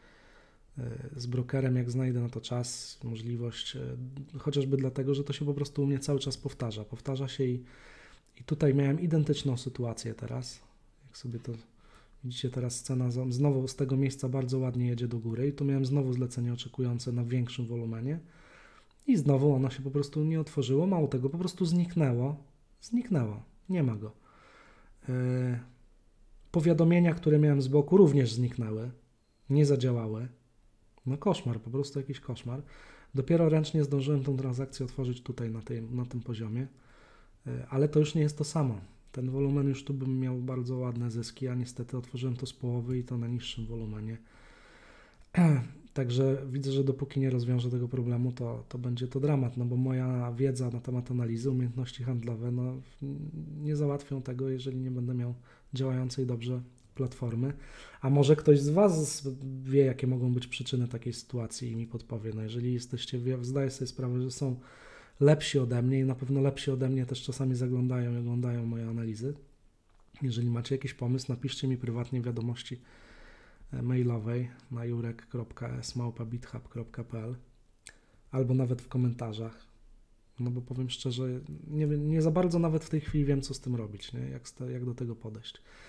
z brokerem, jak znajdę na to czas, możliwość, chociażby dlatego, że to się po prostu u mnie cały czas powtarza się i tutaj miałem identyczną sytuację teraz, jak sobie to widzicie, teraz cena znowu z tego miejsca bardzo ładnie jedzie do góry i tu miałem znowu zlecenie oczekujące na większym wolumenie i znowu ono się po prostu nie otworzyło, mało tego, po prostu zniknęło, nie ma go. Powiadomienia, które miałem z boku również zniknęły, nie zadziałały. No koszmar, po prostu jakiś koszmar. Dopiero ręcznie zdążyłem tą transakcję otworzyć tutaj na tym poziomie, ale to już nie jest to samo. Ten wolumen już tu bym miał bardzo ładne zyski, a niestety otworzyłem to z połowy i to na niższym wolumenie. Także widzę, że dopóki nie rozwiążę tego problemu, to będzie to dramat, no bo moja wiedza na temat analizy, umiejętności handlowe, nie załatwią tego, jeżeli nie będę miał działającej dobrze platformy. A może ktoś z Was wie, jakie mogą być przyczyny takiej sytuacji i mi podpowie. No jeżeli zdaję sobie sprawę, że są lepsi ode mnie i na pewno lepsi ode mnie też czasami zaglądają i oglądają moje analizy. Jeżeli macie jakiś pomysł, napiszcie mi prywatnie wiadomości mailowej na jurek.s@bithub.pl albo nawet w komentarzach. No bo powiem szczerze, nie za bardzo nawet w tej chwili wiem, co z tym robić, nie? Jak do tego podejść.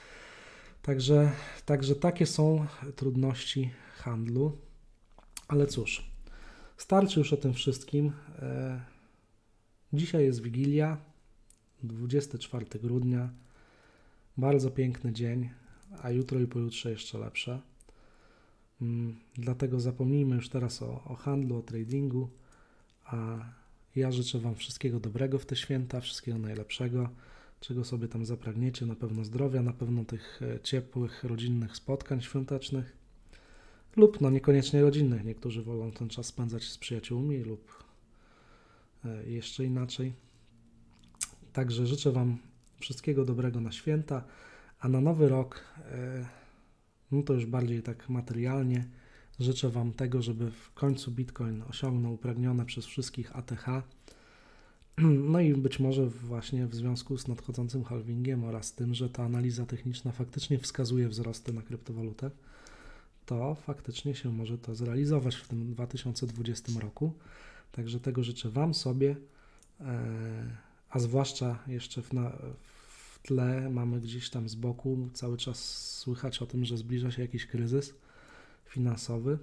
Także takie są trudności handlu, ale cóż, starczy już o tym wszystkim. Dzisiaj jest Wigilia, 24 grudnia, bardzo piękny dzień, a jutro i pojutrze jeszcze lepsze. Dlatego zapomnijmy już teraz o handlu, o tradingu, a ja życzę Wam wszystkiego dobrego w te święta, wszystkiego najlepszego, czego sobie tam zapragniecie, na pewno zdrowia, na pewno tych ciepłych, rodzinnych spotkań świątecznych lub niekoniecznie rodzinnych. Niektórzy wolą ten czas spędzać z przyjaciółmi lub jeszcze inaczej. Także życzę Wam wszystkiego dobrego na święta, a na nowy rok, to już bardziej tak materialnie, życzę Wam tego, żeby w końcu Bitcoin osiągnął upragnione przez wszystkich ATH. No i być może właśnie w związku z nadchodzącym halvingiem oraz tym, że ta analiza techniczna faktycznie wskazuje wzrosty na kryptowalutę, to faktycznie się może to zrealizować w tym 2020 roku. Także tego życzę Wam, sobie, a zwłaszcza jeszcze w tle mamy gdzieś tam z boku cały czas słychać o tym, że zbliża się jakiś kryzys finansowy.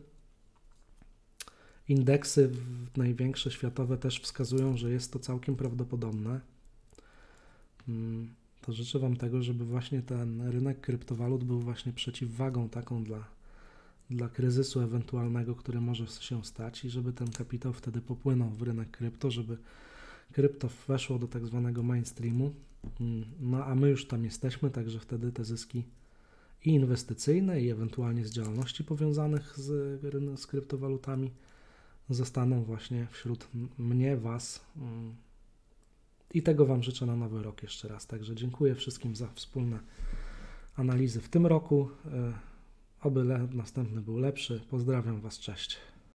Indeksy największe światowe też wskazują, że jest to całkiem prawdopodobne. To życzę Wam tego, żeby właśnie ten rynek kryptowalut był właśnie przeciwwagą taką dla kryzysu ewentualnego, który może się stać i żeby ten kapitał wtedy popłynął w rynek krypto, żeby krypto weszło do tak zwanego mainstreamu. No a my już tam jesteśmy, także wtedy te zyski i inwestycyjne, i ewentualnie z działalności powiązanych z kryptowalutami zostaną właśnie wśród mnie, Was. I tego Wam życzę na nowy rok jeszcze raz. Także dziękuję wszystkim za wspólne analizy w tym roku Oby następny był lepszy. Pozdrawiam Was, cześć.